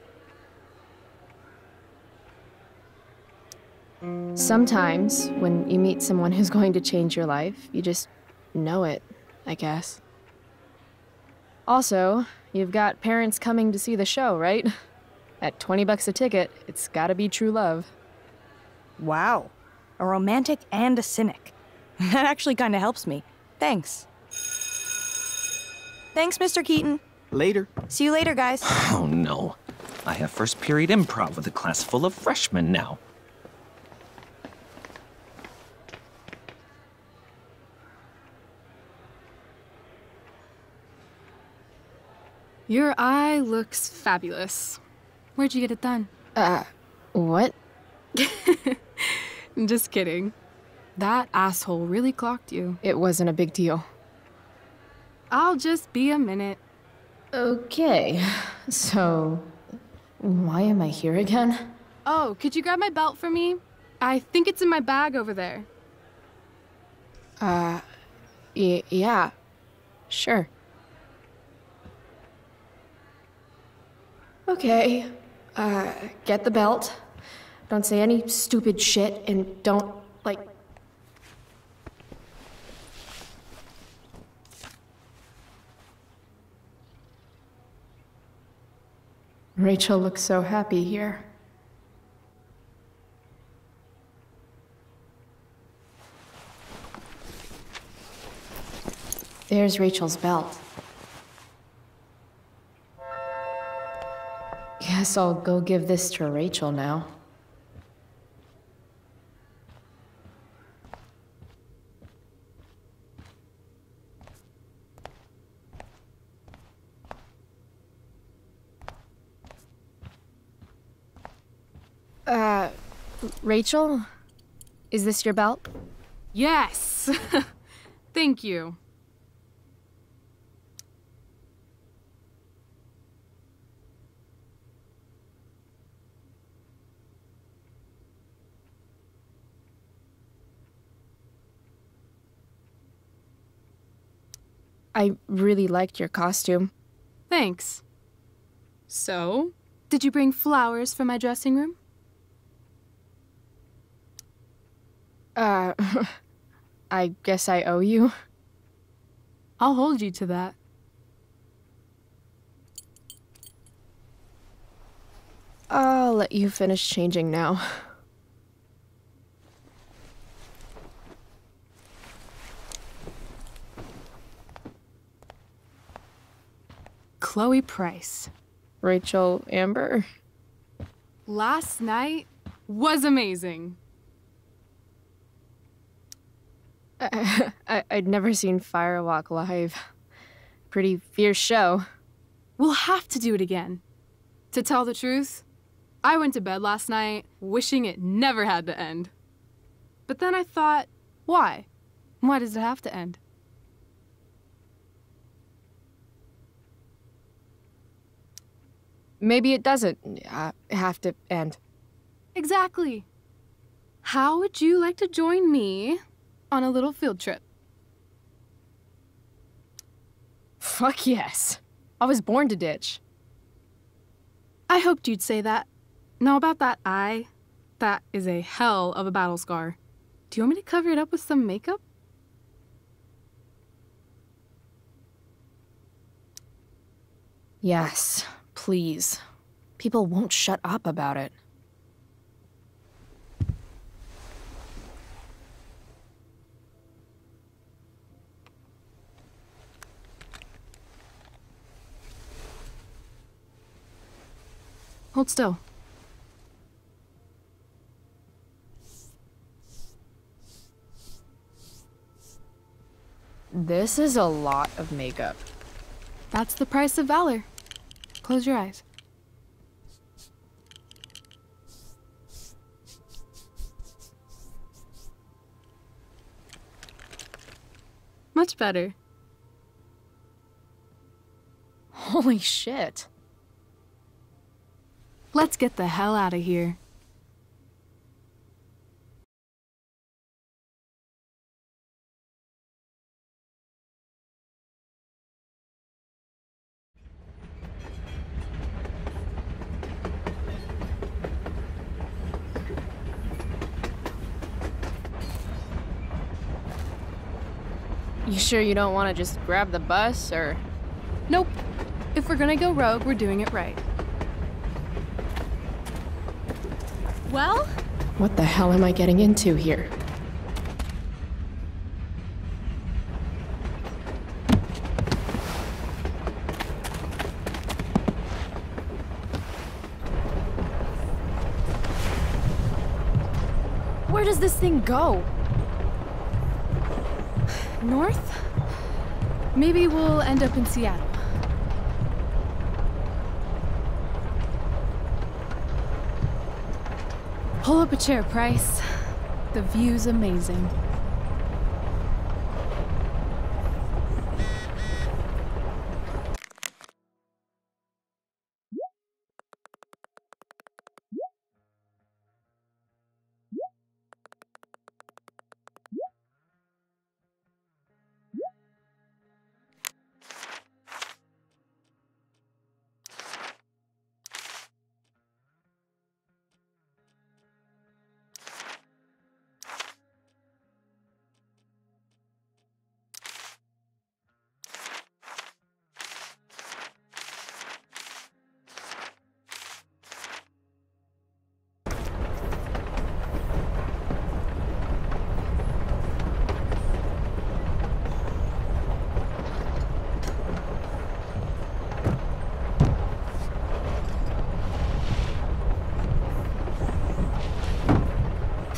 Sometimes, when you meet someone who's going to change your life, you just know it, I guess. Also, you've got parents coming to see the show, right? At $20 a ticket, it's gotta be true love. Wow. A romantic and a cynic. That actually kinda helps me. Thanks. Thanks, Mr. Keaton. Later. See you later, guys. Oh no. I have first period improv with a class full of freshmen now. Your eye looks fabulous. Where'd you get it done? What? Just kidding. That asshole really clocked you. It wasn't a big deal. I'll just be a minute. Okay, so Why am I here again? Oh, could you grab my belt for me? I think it's in my bag over there. Yeah. Sure. Okay. Get the belt. Don't say any stupid shit, and don't, like... Rachel looks so happy here. There's Rachel's belt. Guess I'll go give this to Rachel now. Rachel? Is this your belt? Yes! Thank you. I really liked your costume. Thanks. So, did you bring flowers for my dressing room? I guess I owe you. I'll hold you to that. I'll let you finish changing now. Chloe Price. Rachel Amber. Last night was amazing. I'd never seen Firewalk live. Pretty fierce show. We'll have to do it again. To tell the truth, I went to bed last night wishing it never had to end. But then I thought, why? Why does it have to end? Maybe it doesn't have to end. Exactly. How would you like to join me on a little field trip? Fuck yes. I was born to ditch. I hoped you'd say that. Now about that eye, that is a hell of a battle scar. Do you want me to cover it up with some makeup? Yes, please. People won't shut up about it. Hold still. This is a lot of makeup. That's the price of valor. Close your eyes. Much better. Holy shit. Let's get the hell out of here. You sure you don't want to just grab the bus, or...? Nope. If we're gonna go rogue, we're doing it right. Well? What the hell am I getting into here? Where does this thing go? North? Maybe we'll end up in Seattle. Pull up a chair, Price. The view's amazing.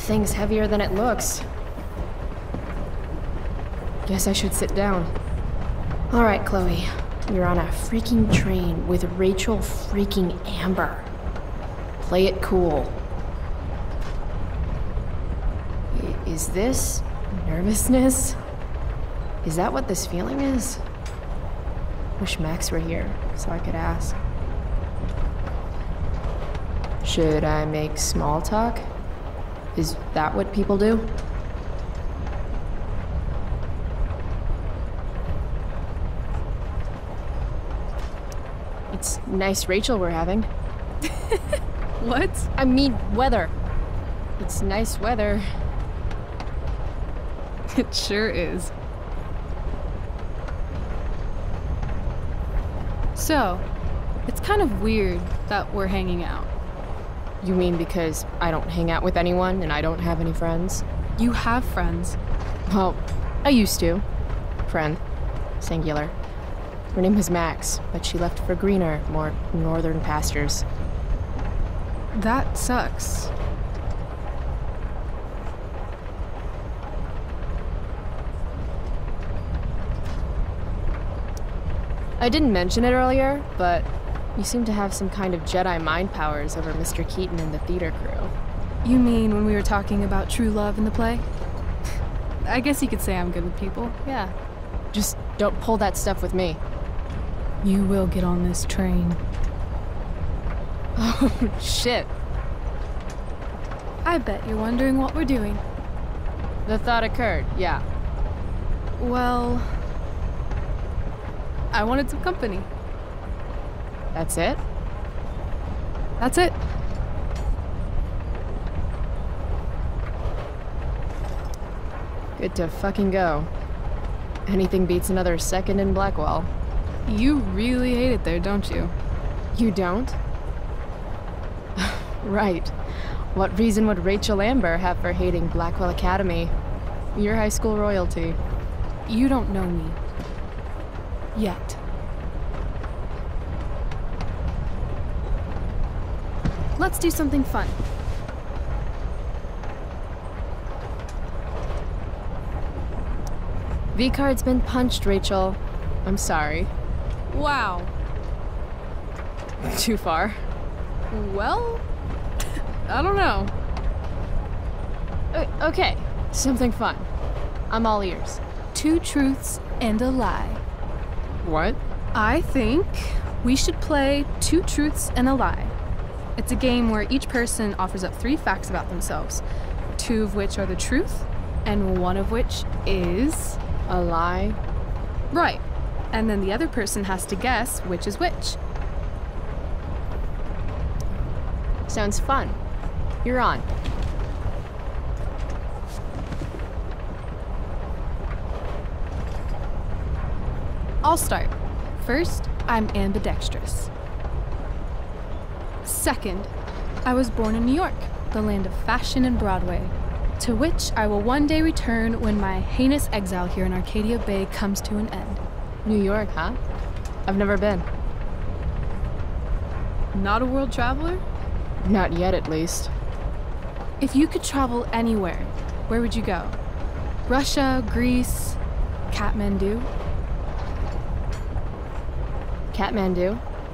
thing's heavier than it looks. Guess I should sit down. All right, Chloe. You're on a freaking train with Rachel freaking Amber. Play it cool. Is this nervousness? Is that what this feeling is? Wish Max were here so I could ask. Should I make small talk? Is that what people do? It's nice Rachel we're having. What? I mean weather. It's nice weather. It sure is. So, it's kind of weird that we're hanging out. You mean because I don't hang out with anyone and I don't have any friends? You have friends. Well, I used to. Friend. Singular. Her name was Max, but she left for greener, more northern pastures. That sucks. I didn't mention it earlier, but you seem to have some kind of Jedi mind powers over Mr. Keaton and the theater crew. You mean when we were talking about true love in the play? I guess you could say I'm good with people. Yeah. Just don't pull that stuff with me. You will get on this train. Oh, shit. I bet you're wondering what we're doing. The thought occurred, yeah. Well, I wanted some company. That's it? That's it. Good to fucking go. Anything beats another second in Blackwell. You really hate it there, don't you? You don't? Right. What reason would Rachel Amber have for hating Blackwell Academy? You're high school royalty. You don't know me. Yet. Let's do something fun. V-card's been punched, Rachel. I'm sorry. Wow. Too far? Well, I don't know. Okay, something fun. I'm all ears. 2 truths and a lie. What? I think we should play 2 truths and a lie. It's a game where each person offers up 3 facts about themselves, 2 of which are the truth, and 1 of which is... a lie? Right. And then the other person has to guess which is which. Sounds fun. You're on. I'll start. First, I'm ambidextrous. Second, I was born in New York, the land of fashion and Broadway, to which I will one day return when my heinous exile here in Arcadia Bay comes to an end. New York, huh? I've never been. Not a world traveler? Not yet, at least. If you could travel anywhere, where would you go? Russia, Greece, Kathmandu? Kathmandu?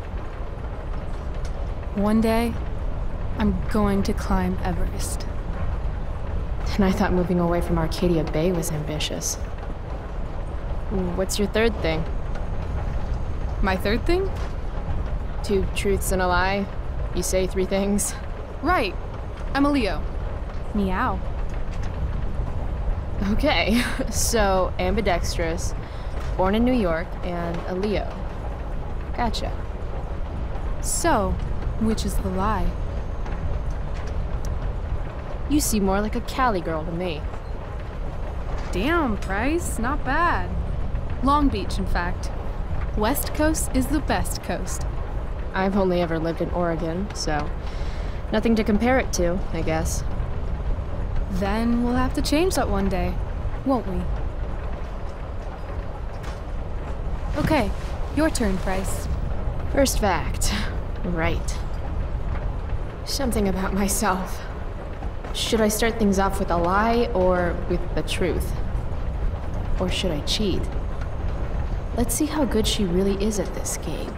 One day, I'm going to climb Everest. And I thought moving away from Arcadia Bay was ambitious. What's your third thing? My third thing? 2 truths and a lie. You say 3 things. Right. I'm a Leo. Meow. Okay, so ambidextrous, born in New York, and a Leo. Gotcha. So, which is the lie? You seem more like a Cali girl to me. Damn, Price, not bad. Long Beach, in fact. West Coast is the best coast. I've only ever lived in Oregon, so nothing to compare it to, I guess. Then we'll have to change that one day, won't we? Okay, your turn, Price. First fact. Right. Something about myself. Should I start things off with a lie or with the truth? Or should I cheat? Let's see how good she really is at this game.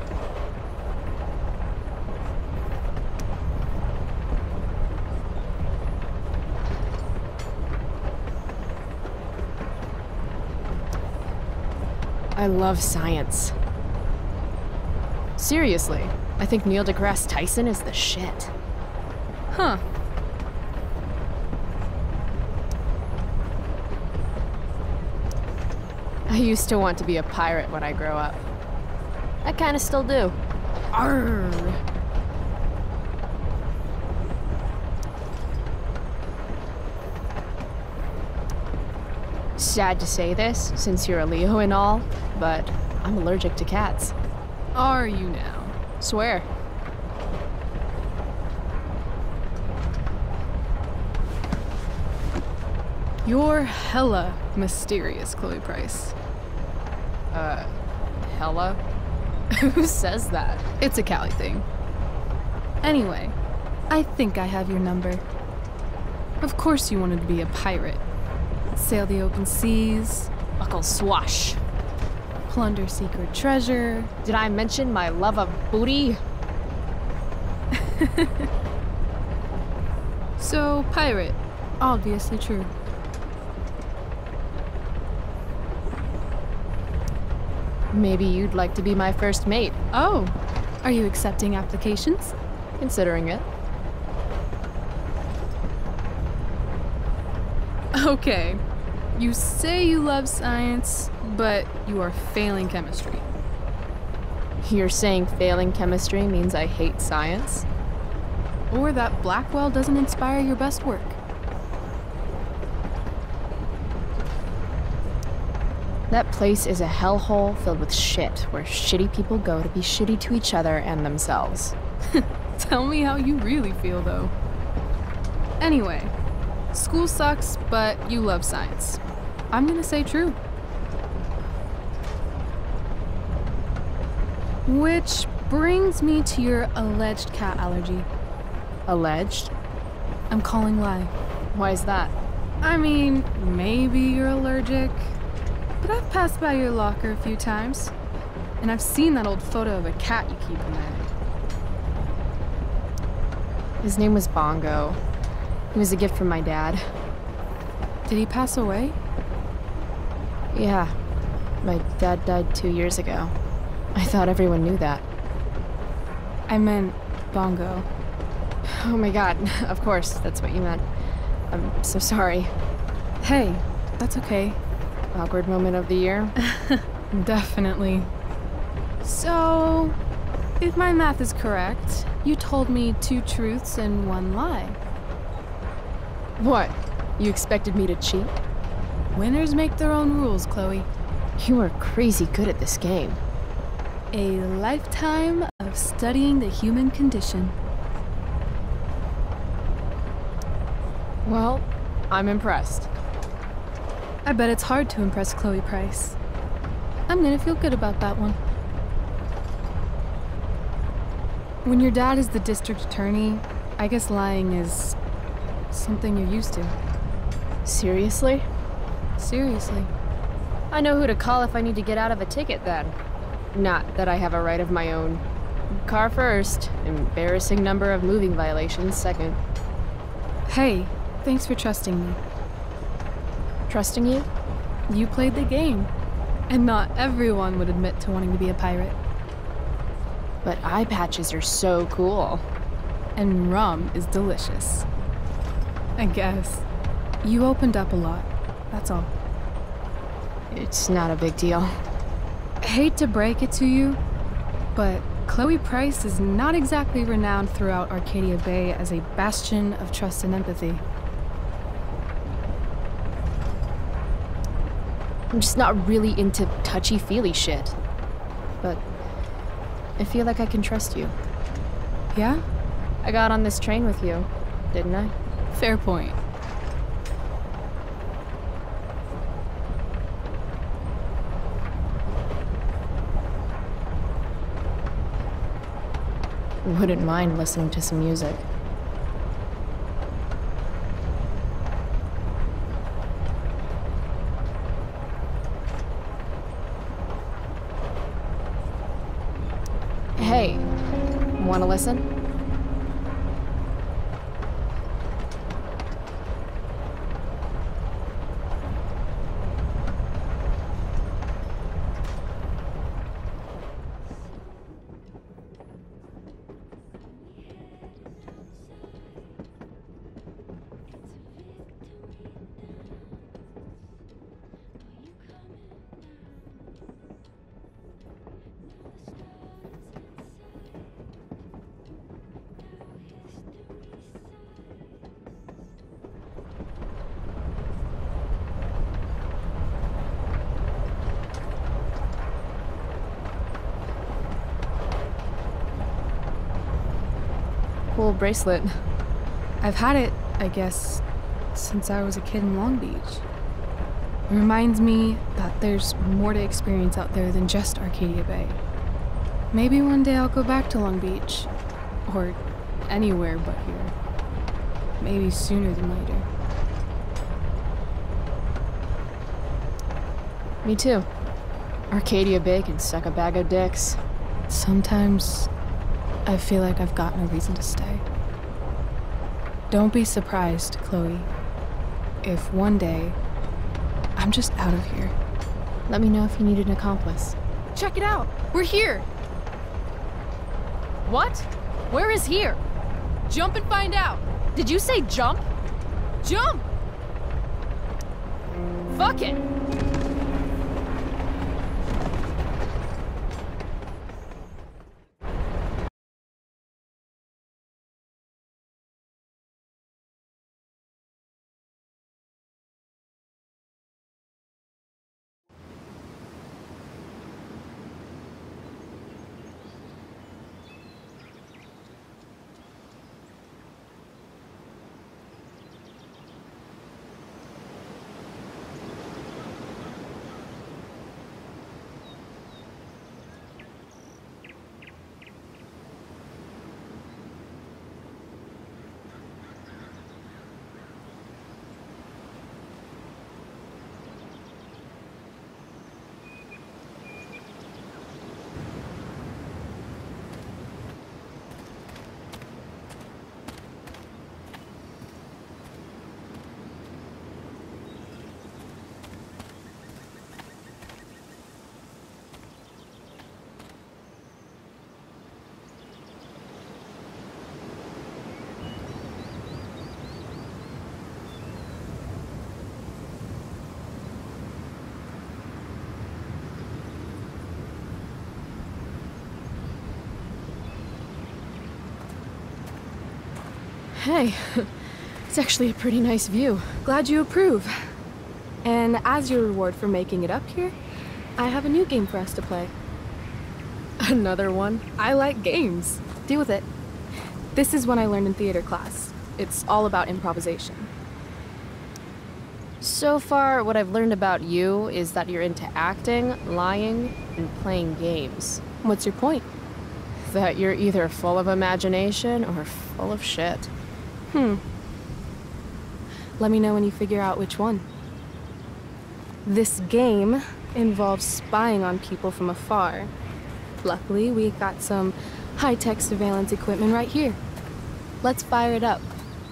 I love science. Seriously, I think Neil deGrasse Tyson is the shit. Huh. I used to want to be a pirate when I grow up. I kinda still do. Arr! Sad to say this, since you're a Leo and all, but I'm allergic to cats. Are you now? Swear. You're hella mysterious, Chloe Price. Hella? Who says that? It's a Cali thing. Anyway, I think I have your number. Of course you wanted to be a pirate. Sail the open seas. Buckle swash. Plunder secret treasure. Did I mention my love of booty? So, pirate. Obviously true. Maybe you'd like to be my first mate. Oh, are you accepting applications? Considering it. Okay, you say you love science, but you are failing chemistry. You're saying failing chemistry means I hate science? Or that Blackwell doesn't inspire your best work? That place is a hellhole filled with shit, where shitty people go to be shitty to each other and themselves. Tell me how you really feel, though. Anyway, school sucks, but you love science. I'm gonna say true. Which brings me to your alleged cat allergy. Alleged? I'm calling lie. Why is that? I mean, maybe you're allergic. But I've passed by your locker a few times, and I've seen that old photo of a cat you keep in there. His name was Bongo. He was a gift from my dad. Did he pass away? Yeah. My dad died 2 years ago. I thought everyone knew that. I meant Bongo. Oh my god, of course, that's what you meant. I'm so sorry. Hey, that's okay. Awkward moment of the year? Definitely. So, if my math is correct, you told me 2 truths and 1 lie. What? You expected me to cheat? Winners make their own rules, Chloe. You are crazy good at this game. A lifetime of studying the human condition. Well, I'm impressed. I bet it's hard to impress Chloe Price. I'm gonna feel good about that one. When your dad is the district attorney, I guess lying is something you're used to. Seriously? Seriously. I know who to call if I need to get out of a ticket then. Not that I have a right of my own. Car first, embarrassing number of moving violations second. Hey, thanks for trusting me. Trusting you? You played the game. And not everyone would admit to wanting to be a pirate. But eye patches are so cool. And rum is delicious. I guess. You opened up a lot, that's all. It's not a big deal. I hate to break it to you, but Chloe Price is not exactly renowned throughout Arcadia Bay as a bastion of trust and empathy. I'm just not really into touchy-feely shit. But I feel like I can trust you. Yeah? I got on this train with you, didn't I? Fair point. Wouldn't mind listening to some music. listen? Cool bracelet. I've had it, I guess, since I was a kid in Long Beach. It reminds me that there's more to experience out there than just Arcadia Bay. Maybe one day I'll go back to Long Beach. Or anywhere but here. Maybe sooner than later. Me too. Arcadia Bay can suck a bag of dicks. Sometimes I feel like I've got no reason to stay. Don't be surprised, Chloe, if one day I'm just out of here. Let me know if you need an accomplice. Check it out! We're here! What? Where is here? Jump and find out! Did you say jump? Jump! Fuck it! Hey, it's actually a pretty nice view. Glad you approve. And as your reward for making it up here, I have a new game for us to play. Another one? I like games. Deal with it. This is one I learned in theater class. It's all about improvisation. So far, what I've learned about you is that you're into acting, lying, and playing games. What's your point? That you're either full of imagination or full of shit. Let me know when you figure out which one. This game involves spying on people from afar. Luckily, we got some high-tech surveillance equipment right here. Let's fire it up.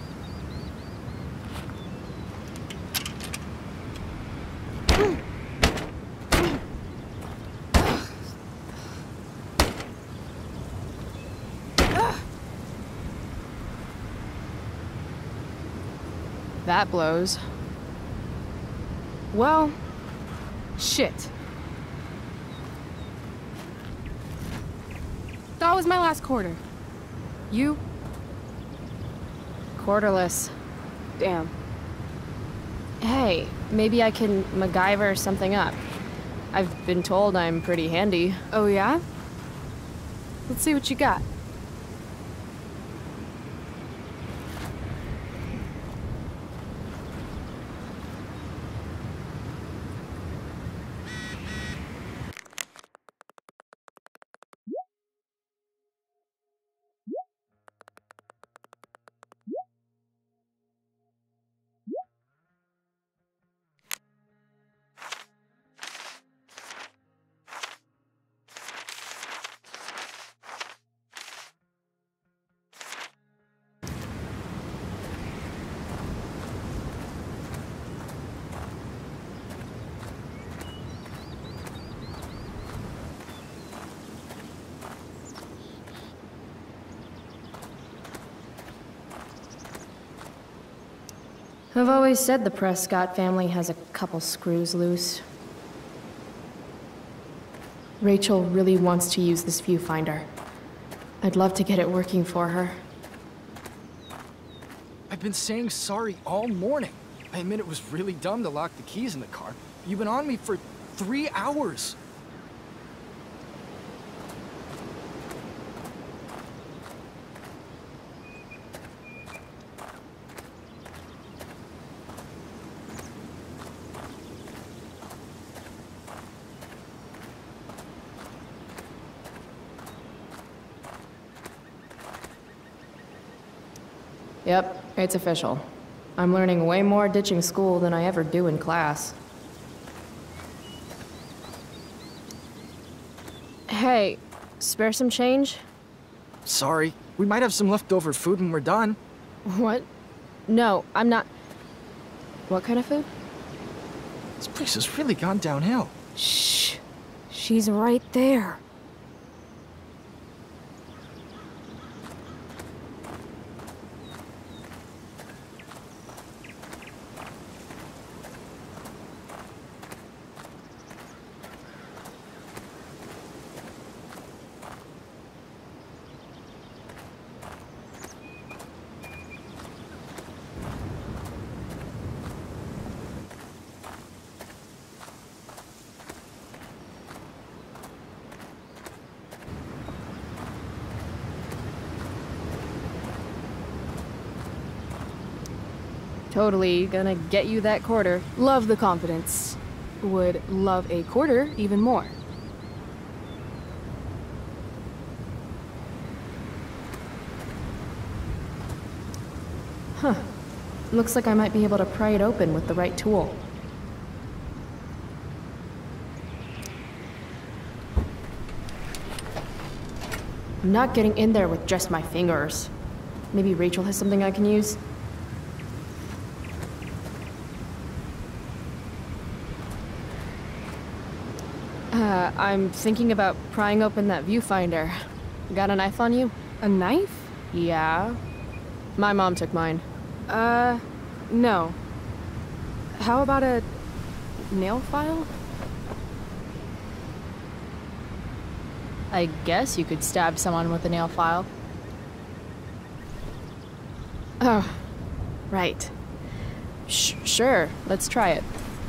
That blows. Well, shit. That was my last quarter. You? Quarterless. Damn. Hey, maybe I can MacGyver something up. I've been told I'm pretty handy. Oh yeah? Let's see what you got. I've always said the Prescott family has a couple screws loose. Rachel really wants to use this viewfinder. I'd love to get it working for her. I've been saying sorry all morning. I admit it was really dumb to lock the keys in the car. You've been on me for 3 hours. Yep, it's official. I'm learning way more ditching school than I ever do in class. Hey, spare some change? Sorry. We might have some leftover food when we're done. What? No, I'm not... What kind of food? This place has really gone downhill. Shh. She's right there. Totally gonna get you that quarter. Love the confidence. Would love a quarter even more. Huh. Looks like I might be able to pry it open with the right tool. I'm not getting in there with just my fingers. Maybe Rachel has something I can use? I'm thinking about prying open that viewfinder. Got a knife on you? A knife? Yeah. My mom took mine. No. How about a nail file? I guess you could stab someone with a nail file. Oh, right. Sure, let's try it.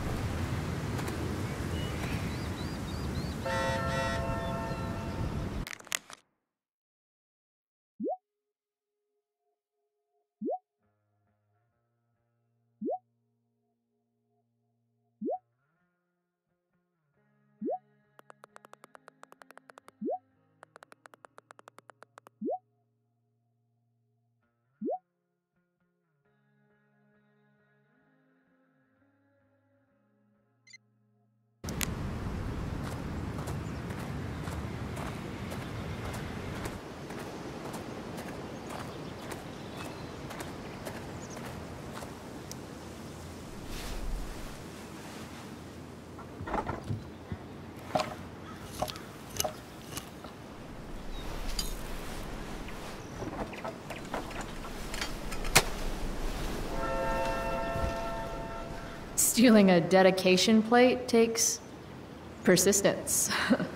Stealing a dedication plate takes persistence.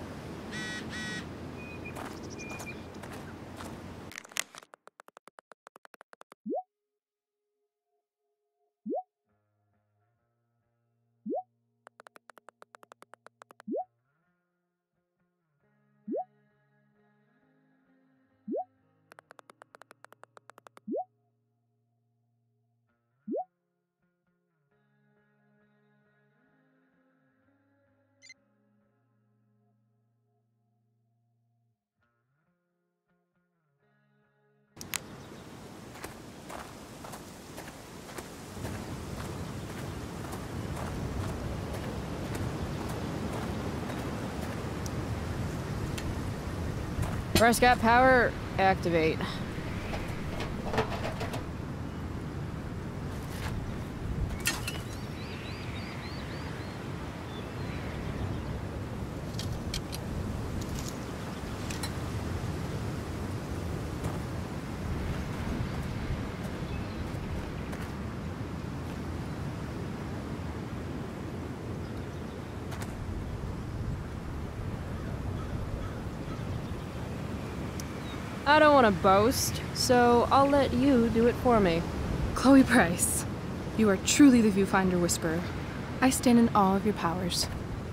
Prescott power, activate. I don't want to boast, so I'll let you do it for me. Chloe Price, you are truly the viewfinder whisperer. I stand in awe of your powers.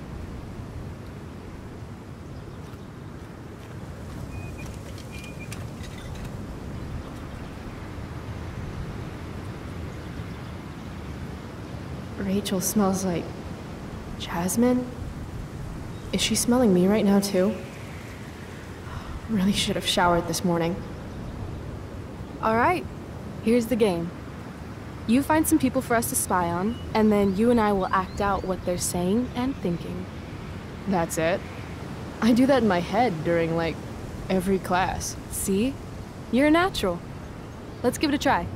Rachel smells like jasmine? Is she smelling me right now too? Really should have showered this morning. All right, here's the game. You find some people for us to spy on, and then you and I will act out what they're saying and thinking. That's it? I do that in my head during, like, every class. See? You're a natural. Let's give it a try.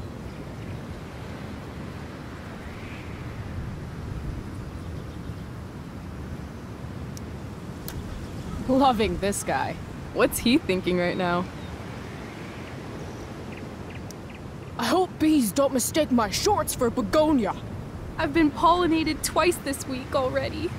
Loving this guy. What's he thinking right now? I hope bees don't mistake my shorts for begonia. I've been pollinated twice this week already.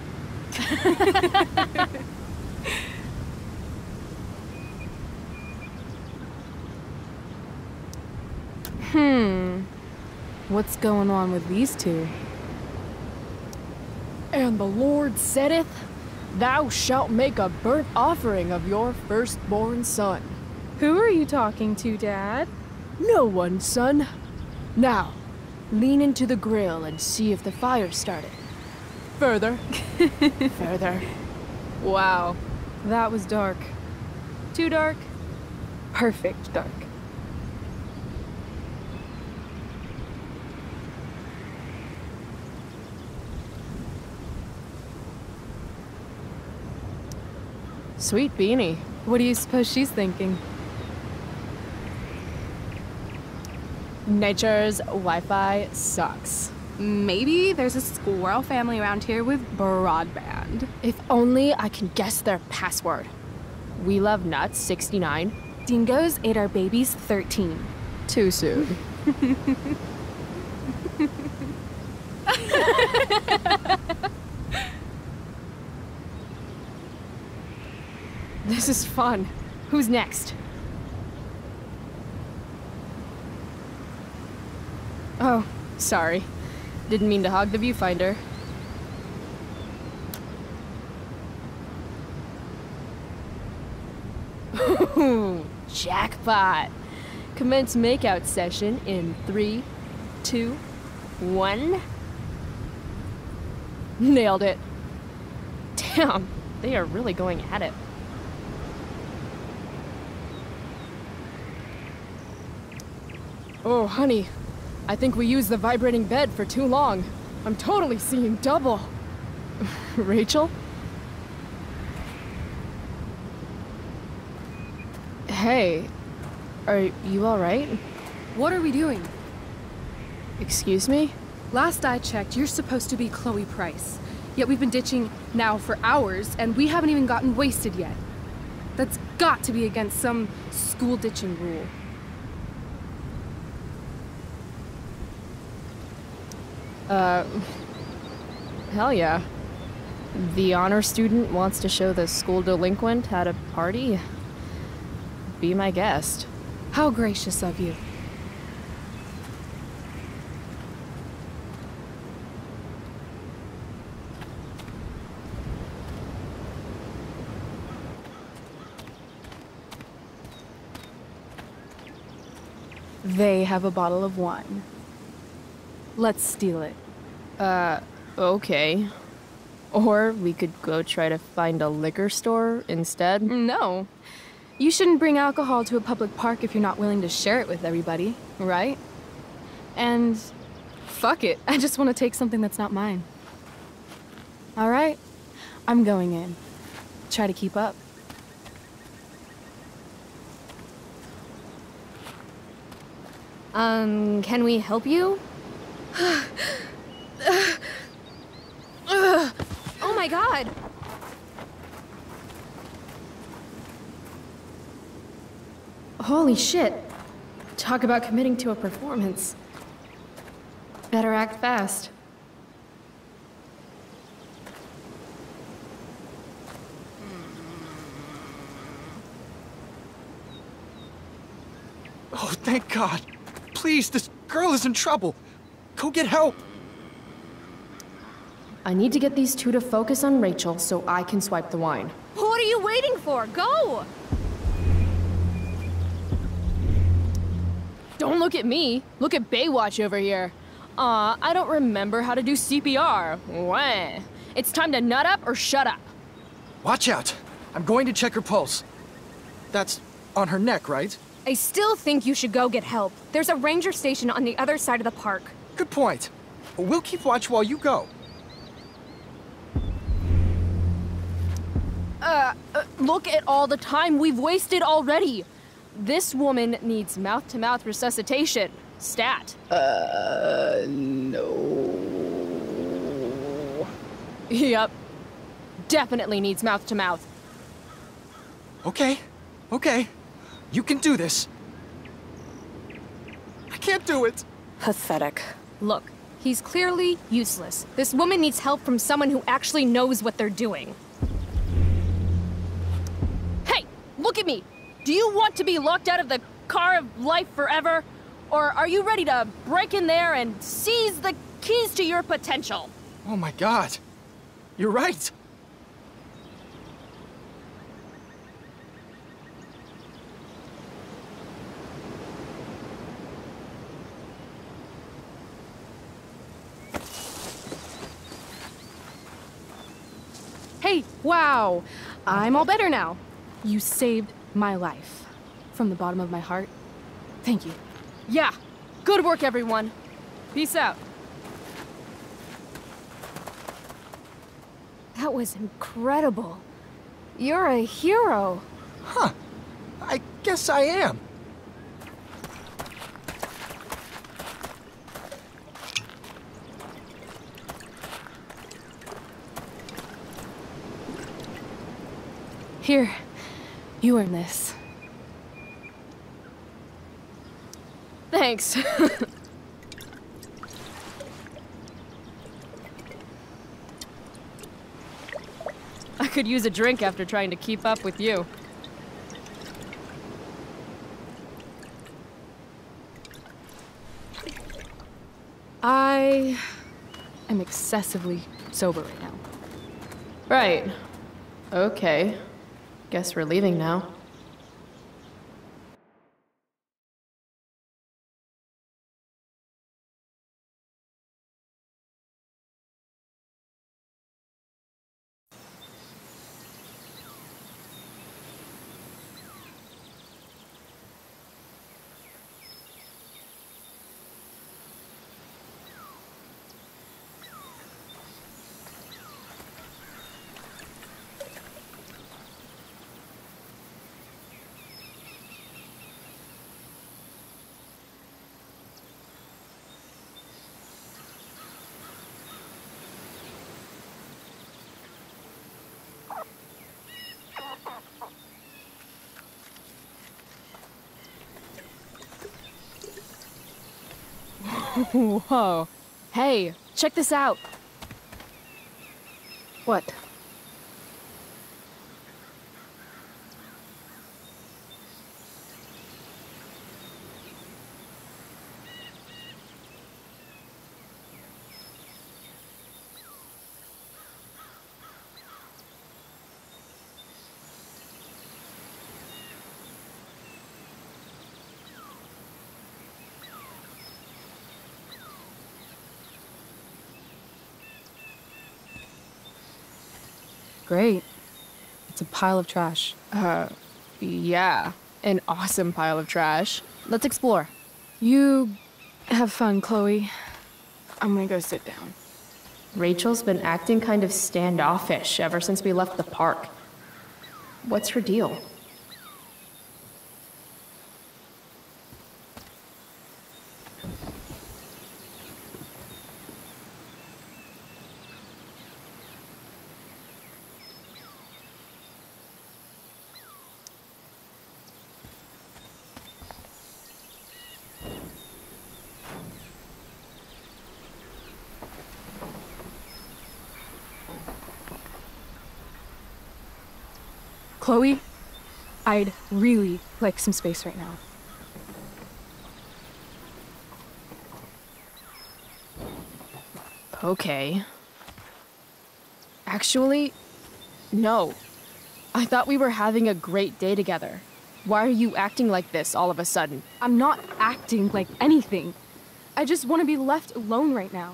What's going on with these two? And the Lord saith, Thou shalt make a burnt offering of your firstborn son. Who are you talking to, Dad? No one, son. Now, lean into the grill and see if the fire started. Further. Further. Wow, that was dark. Too dark? Perfect dark. Sweet beanie. What do you suppose she's thinking? Nature's Wi-Fi sucks. Maybe there's a squirrel family around here with broadband. If only I can guess their password. We love nuts, 69. Dingoes ate our babies, 13. Too soon. This is fun. Who's next? Oh, sorry. Didn't mean to hog the viewfinder. Ooh, jackpot. Commence makeout session in 3, 2, 1. Nailed it. Damn, they are really going at it. Oh, honey. I think we used the vibrating bed for too long. I'm totally seeing double. Rachel? Hey, are you alright? What are we doing? Excuse me? Last I checked, you're supposed to be Chloe Price. Yet we've been ditching now for hours, and we haven't even gotten wasted yet. That's got to be against some school ditching rule. Hell yeah. The honor student wants to show the school delinquent at a party? Be my guest. How gracious of you. They have a bottle of wine. Let's steal it. Okay. Or we could go try to find a liquor store instead. No. You shouldn't bring alcohol to a public park if you're not willing to share it with everybody, right? And fuck it, I just want to take something that's not mine. All right, I'm going in. Try to keep up. Can we help you? Oh my god! Holy shit. Talk about committing to a performance. Better act fast. Oh, thank God. Please, this girl is in trouble. Go get help. I need to get these two to focus on Rachel so I can swipe the wine. What are you waiting for? Go! Don't look at me. Look at Baywatch over here. I don't remember how to do CPR. Wah. It's time to nut up or shut up. Watch out. I'm going to check her pulse. That's on her neck, right? I still think you should go get help. There's a ranger station on the other side of the park. Good point. We'll keep watch while you go. Look at all the time we've wasted already. This woman needs mouth-to-mouth resuscitation. Stat. No. Yep. Definitely needs mouth-to-mouth. Okay. You can do this. I can't do it. Pathetic. Look, he's clearly useless. This woman needs help from someone who actually knows what they're doing. Hey, look at me. Do you want to be locked out of the car of life forever? Or are you ready to break in there and seize the keys to your potential? Oh my God. You're right. Hey, wow. I'm all better now. You saved my life. From the bottom of my heart, thank you. Yeah. Good work, everyone. Peace out. That was incredible. You're a hero. Huh. I guess I am. Here, you earn this. Thanks. I could use a drink after trying to keep up with you. I am excessively sober right now. Right. Okay. Guess we're leaving now. Whoa. Hey, check this out. What? Great. It's a pile of trash. Yeah. An awesome pile of trash. Let's explore. You have fun, Chloe. I'm gonna go sit down. Rachel's been acting kind of standoffish ever since we left the park. What's her deal? Chloe, I'd really like some space right now. Okay. Actually, no. I thought we were having a great day together. Why are you acting like this all of a sudden? I'm not acting like anything. I just want to be left alone right now.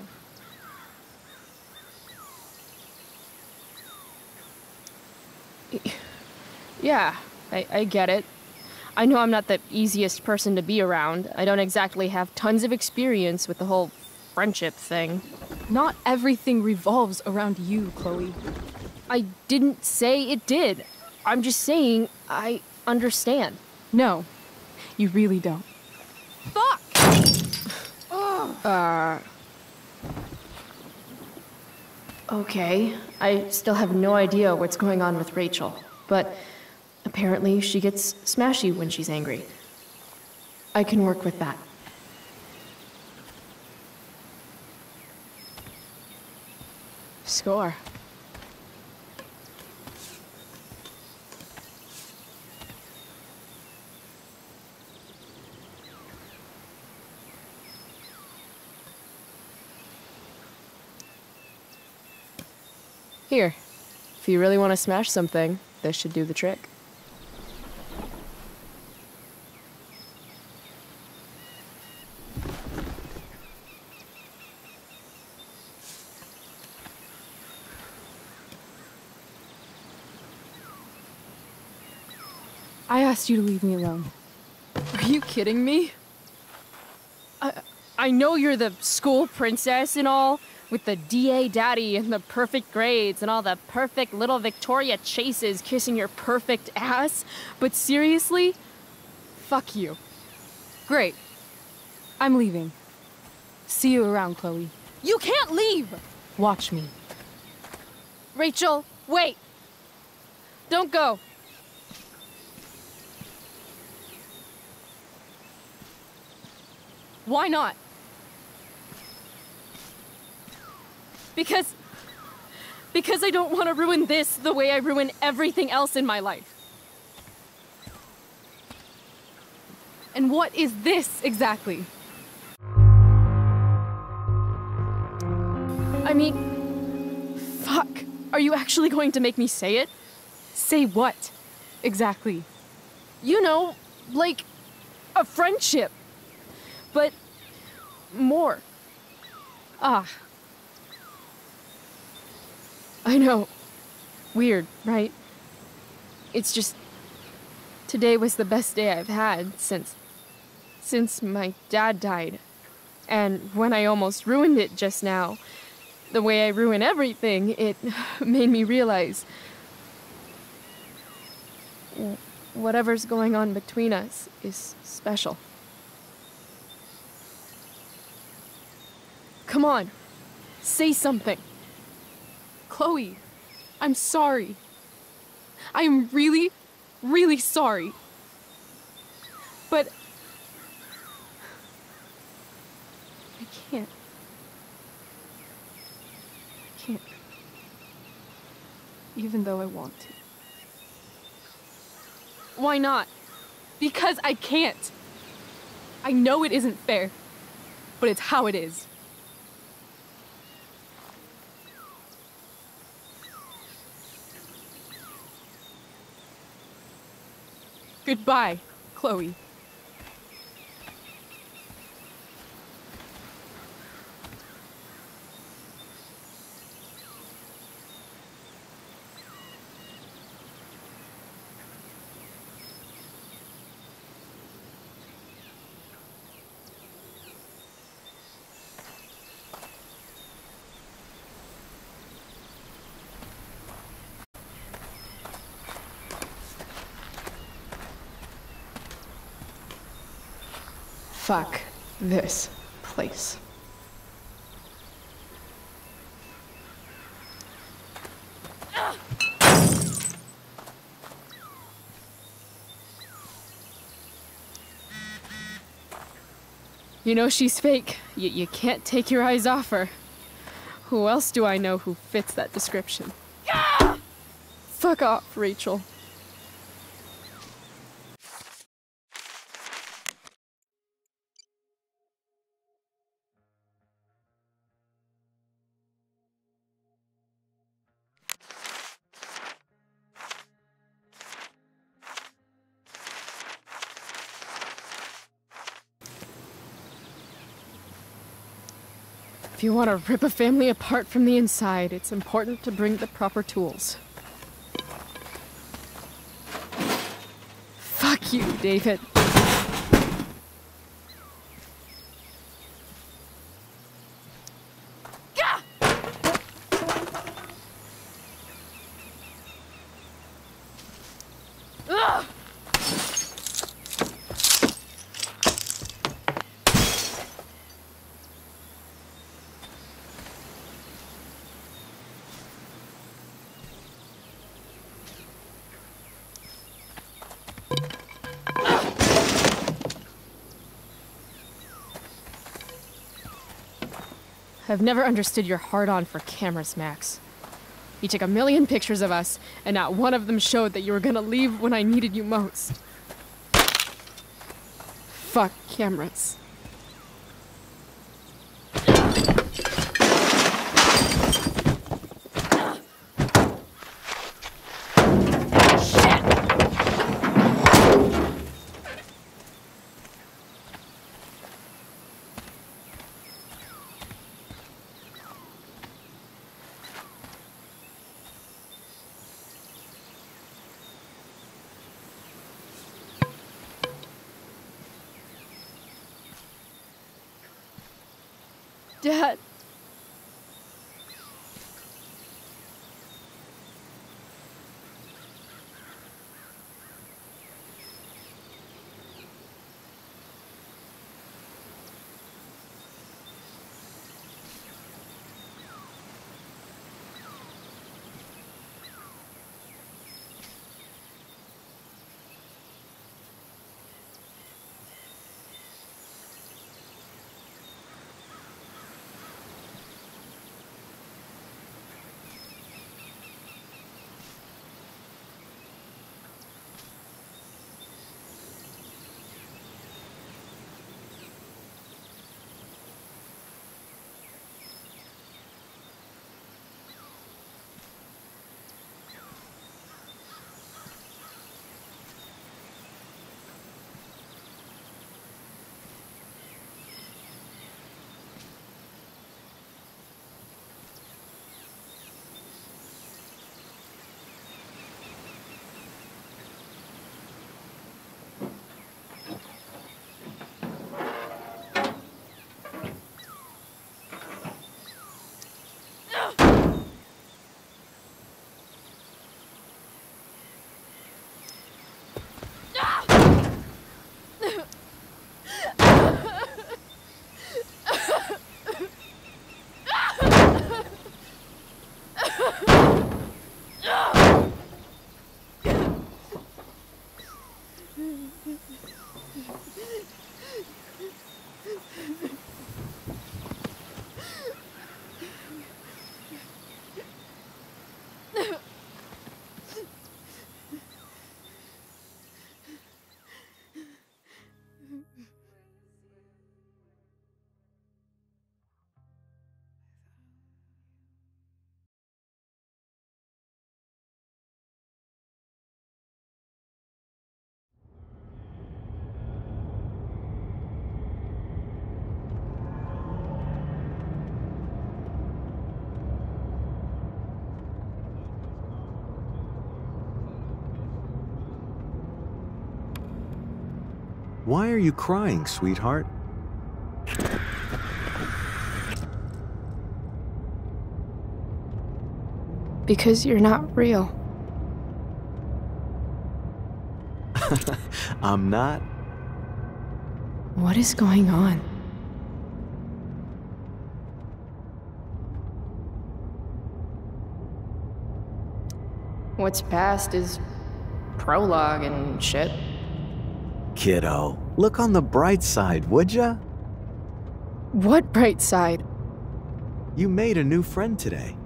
Yeah, I get it. I know I'm not the easiest person to be around. I don't exactly have tons of experience with the whole friendship thing. Not everything revolves around you, Chloe. I didn't say it did. I'm just saying I understand. No, you really don't. Fuck! Okay, I still have no idea what's going on with Rachel, but apparently she gets smashy when she's angry. I can work with that. Score. Here, if you really want to smash something, this should do the trick. I asked you to leave me alone. Are you kidding me? I know you're the school princess and all, with the DA daddy and the perfect grades and all the perfect little Victoria chases kissing your perfect ass, but seriously, fuck you. Great. I'm leaving. See you around, Chloe. You can't leave! Watch me. Rachel, wait! Don't go. Why not? Because I don't want to ruin this the way I ruin everything else in my life. And what is this exactly? I mean, fuck. Are you actually going to make me say it? Say what? Exactly. You know, like a friendship. But more. Ah. I know. Weird, right? It's just... Today was the best day I've had since my dad died. And when I almost ruined it just now, the way I ruin everything, it made me realize... whatever's going on between us is special. Come on. Say something. Chloe, I'm sorry. I am really, really sorry. But I can't. I can't. Even though I want to. Why not? Because I can't. I know it isn't fair, but it's how it is. Goodbye, Chloe. Fuck this place. You know she's fake. You can't take your eyes off her. Who else do I know who fits that description? Fuck off, Rachel. If you want to rip a family apart from the inside, it's important to bring the proper tools. Fuck you, David. I've never understood your hard-on for cameras, Max. You took 1,000,000 pictures of us, and not one of them showed that you were gonna leave when I needed you most. Fuck cameras. Dad. Why are you crying, sweetheart? Because you're not real. I'm not. What is going on? What's past is prologue and shit. Kiddo, look on the bright side, would ya? What bright side? You made a new friend today.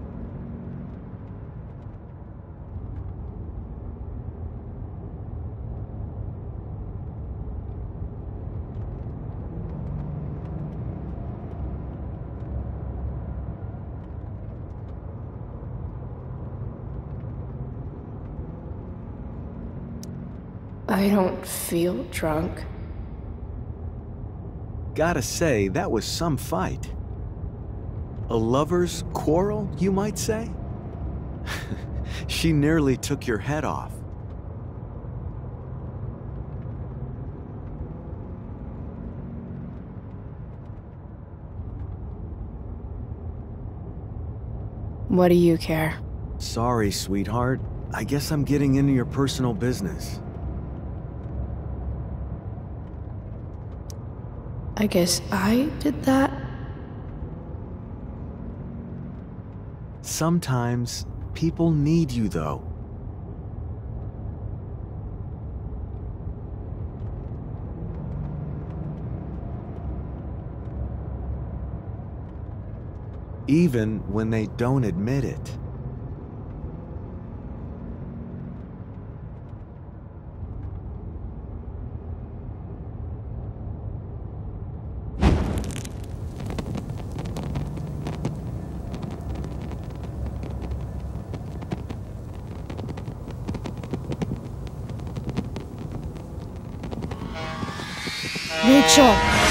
I don't feel drunk. Gotta say, that was some fight. A lover's quarrel, you might say? She nearly took your head off. What do you care? Sorry, sweetheart. I guess I'm getting into your personal business. I guess I did that? Sometimes people need you, though. Even when they don't admit it. Rachel!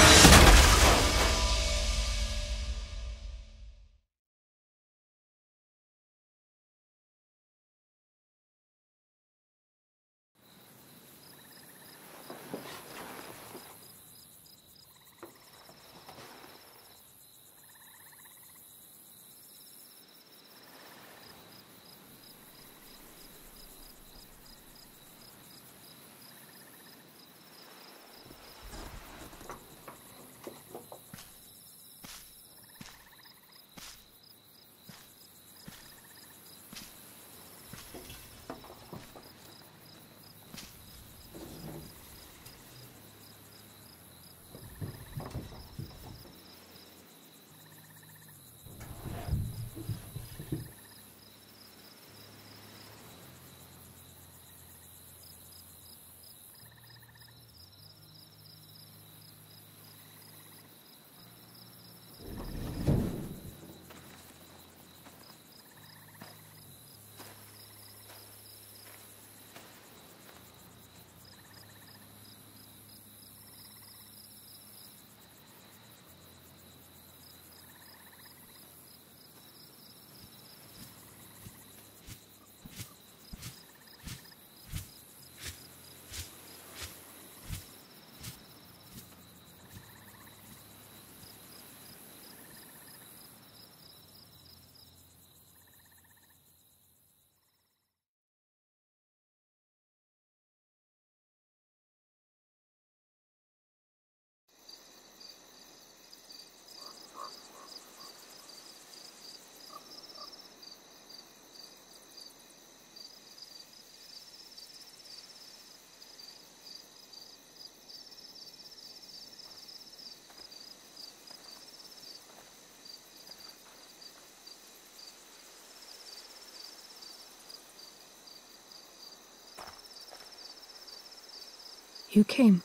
You came.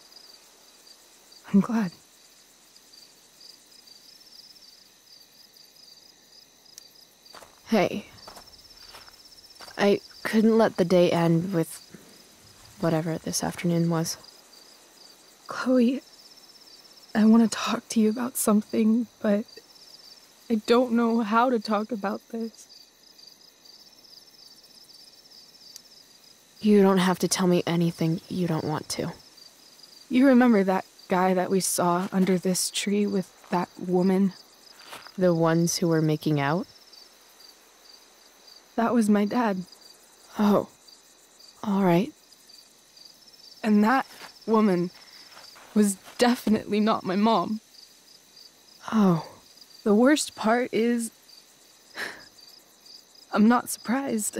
I'm glad. Hey. I couldn't let the day end with whatever this afternoon was. Chloe, I want to talk to you about something, but I don't know how to talk about this. You don't have to tell me anything you don't want to. You remember that guy that we saw under this tree with that woman? The ones who were making out? That was my dad. Oh. All right. And that woman was definitely not my mom. Oh. The worst part is, I'm not surprised.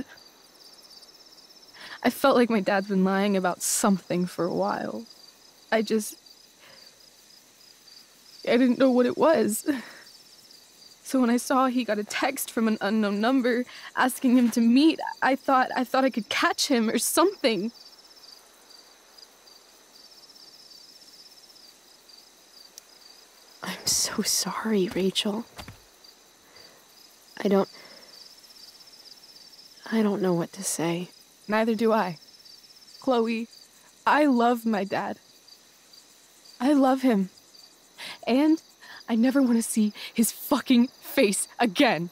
I felt like my dad's been lying about something for a while. I didn't know what it was. So when I saw he got a text from an unknown number asking him to meet, I thought I could catch him or something. I'm so sorry, Rachel. I don't know what to say. Neither do I. Chloe, I love my dad. I love him. And I never want to see his fucking face again.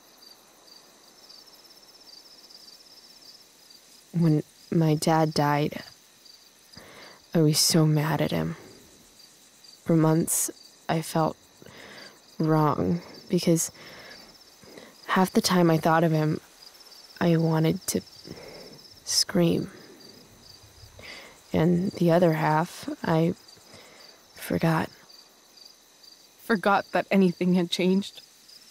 When my dad died, I was so mad at him. For months, I felt wrong because half the time I thought of him, I wanted to scream. And the other half, I forgot. Forgot that anything had changed.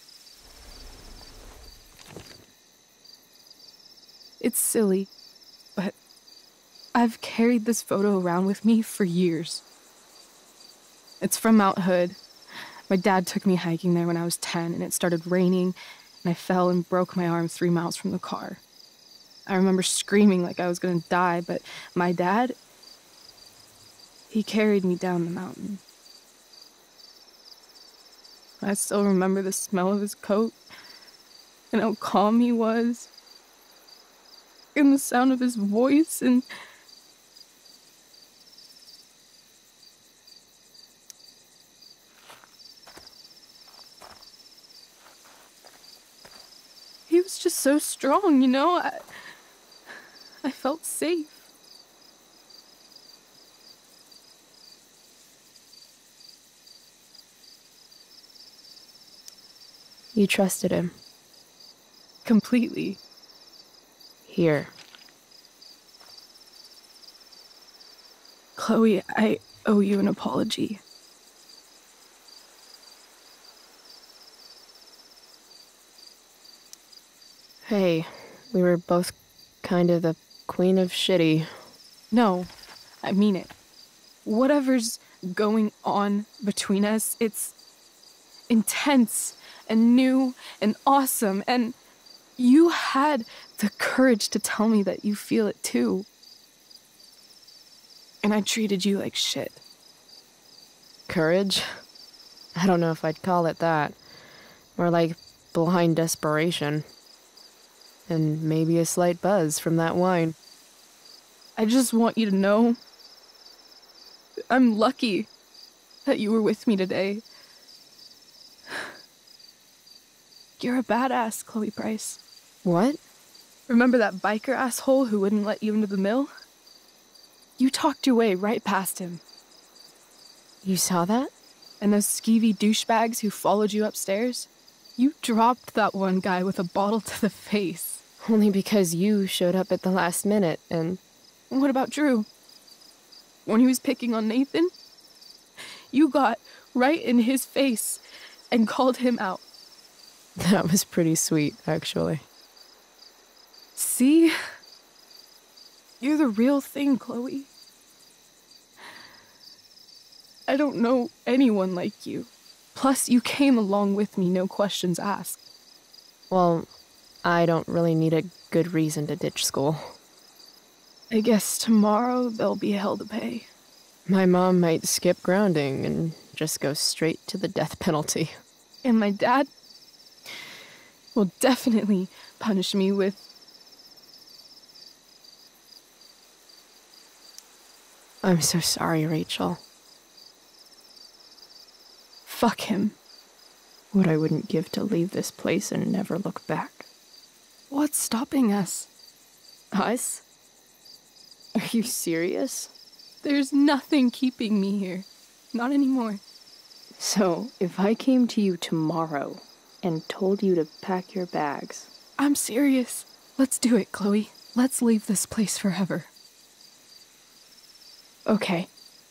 It's silly, but I've carried this photo around with me for years. It's from Mount Hood. My dad took me hiking there when I was 10, and it started raining, and I fell and broke my arm 3 miles from the car. I remember screaming like I was gonna die, but my dad, he carried me down the mountain. I still remember the smell of his coat, and how calm he was, and the sound of his voice, and he was just so strong, you know? I felt safe. You trusted him. Completely. Here. Chloe, I owe you an apology. Hey, we were both kind of the queen of shitty. No, I mean it. Whatever's going on between us, it's intense and new and awesome, and you had the courage to tell me that you feel it too. And I treated you like shit. Courage? I don't know if I'd call it that. More like blind desperation. And maybe a slight buzz from that wine. I just want you to know I'm lucky that you were with me today. You're a badass, Chloe Price. What? Remember that biker asshole who wouldn't let you into the mill? You talked your way right past him. You saw that? And those skeevy douchebags who followed you upstairs? You dropped that one guy with a bottle to the face. Only because you showed up at the last minute, and... What about Drew? When he was picking on Nathan? You got right in his face and called him out. That was pretty sweet, actually. See? You're the real thing, Chloe. I don't know anyone like you. Plus, you came along with me, no questions asked. Well, I don't really need a good reason to ditch school. I guess tomorrow there'll be hell to pay. My mom might skip grounding and just go straight to the death penalty. And my dad will definitely punish me with... I'm so sorry, Rachel. Fuck him. What I wouldn't give to leave this place and never look back. What's stopping us? Us? Are you serious? There's nothing keeping me here. Not anymore. So, if I came to you tomorrow and told you to pack your bags... I'm serious. Let's do it, Chloe. Let's leave this place forever. Okay.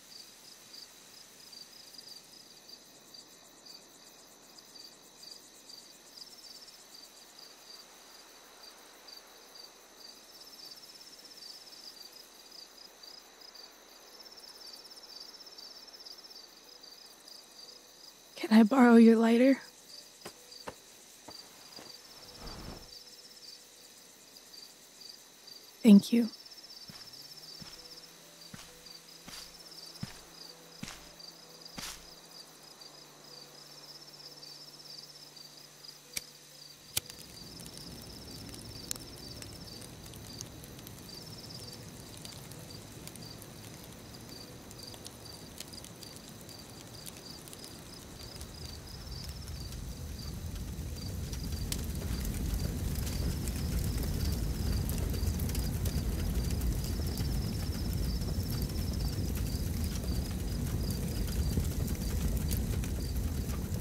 Can I borrow your lighter? Thank you.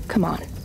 Come on.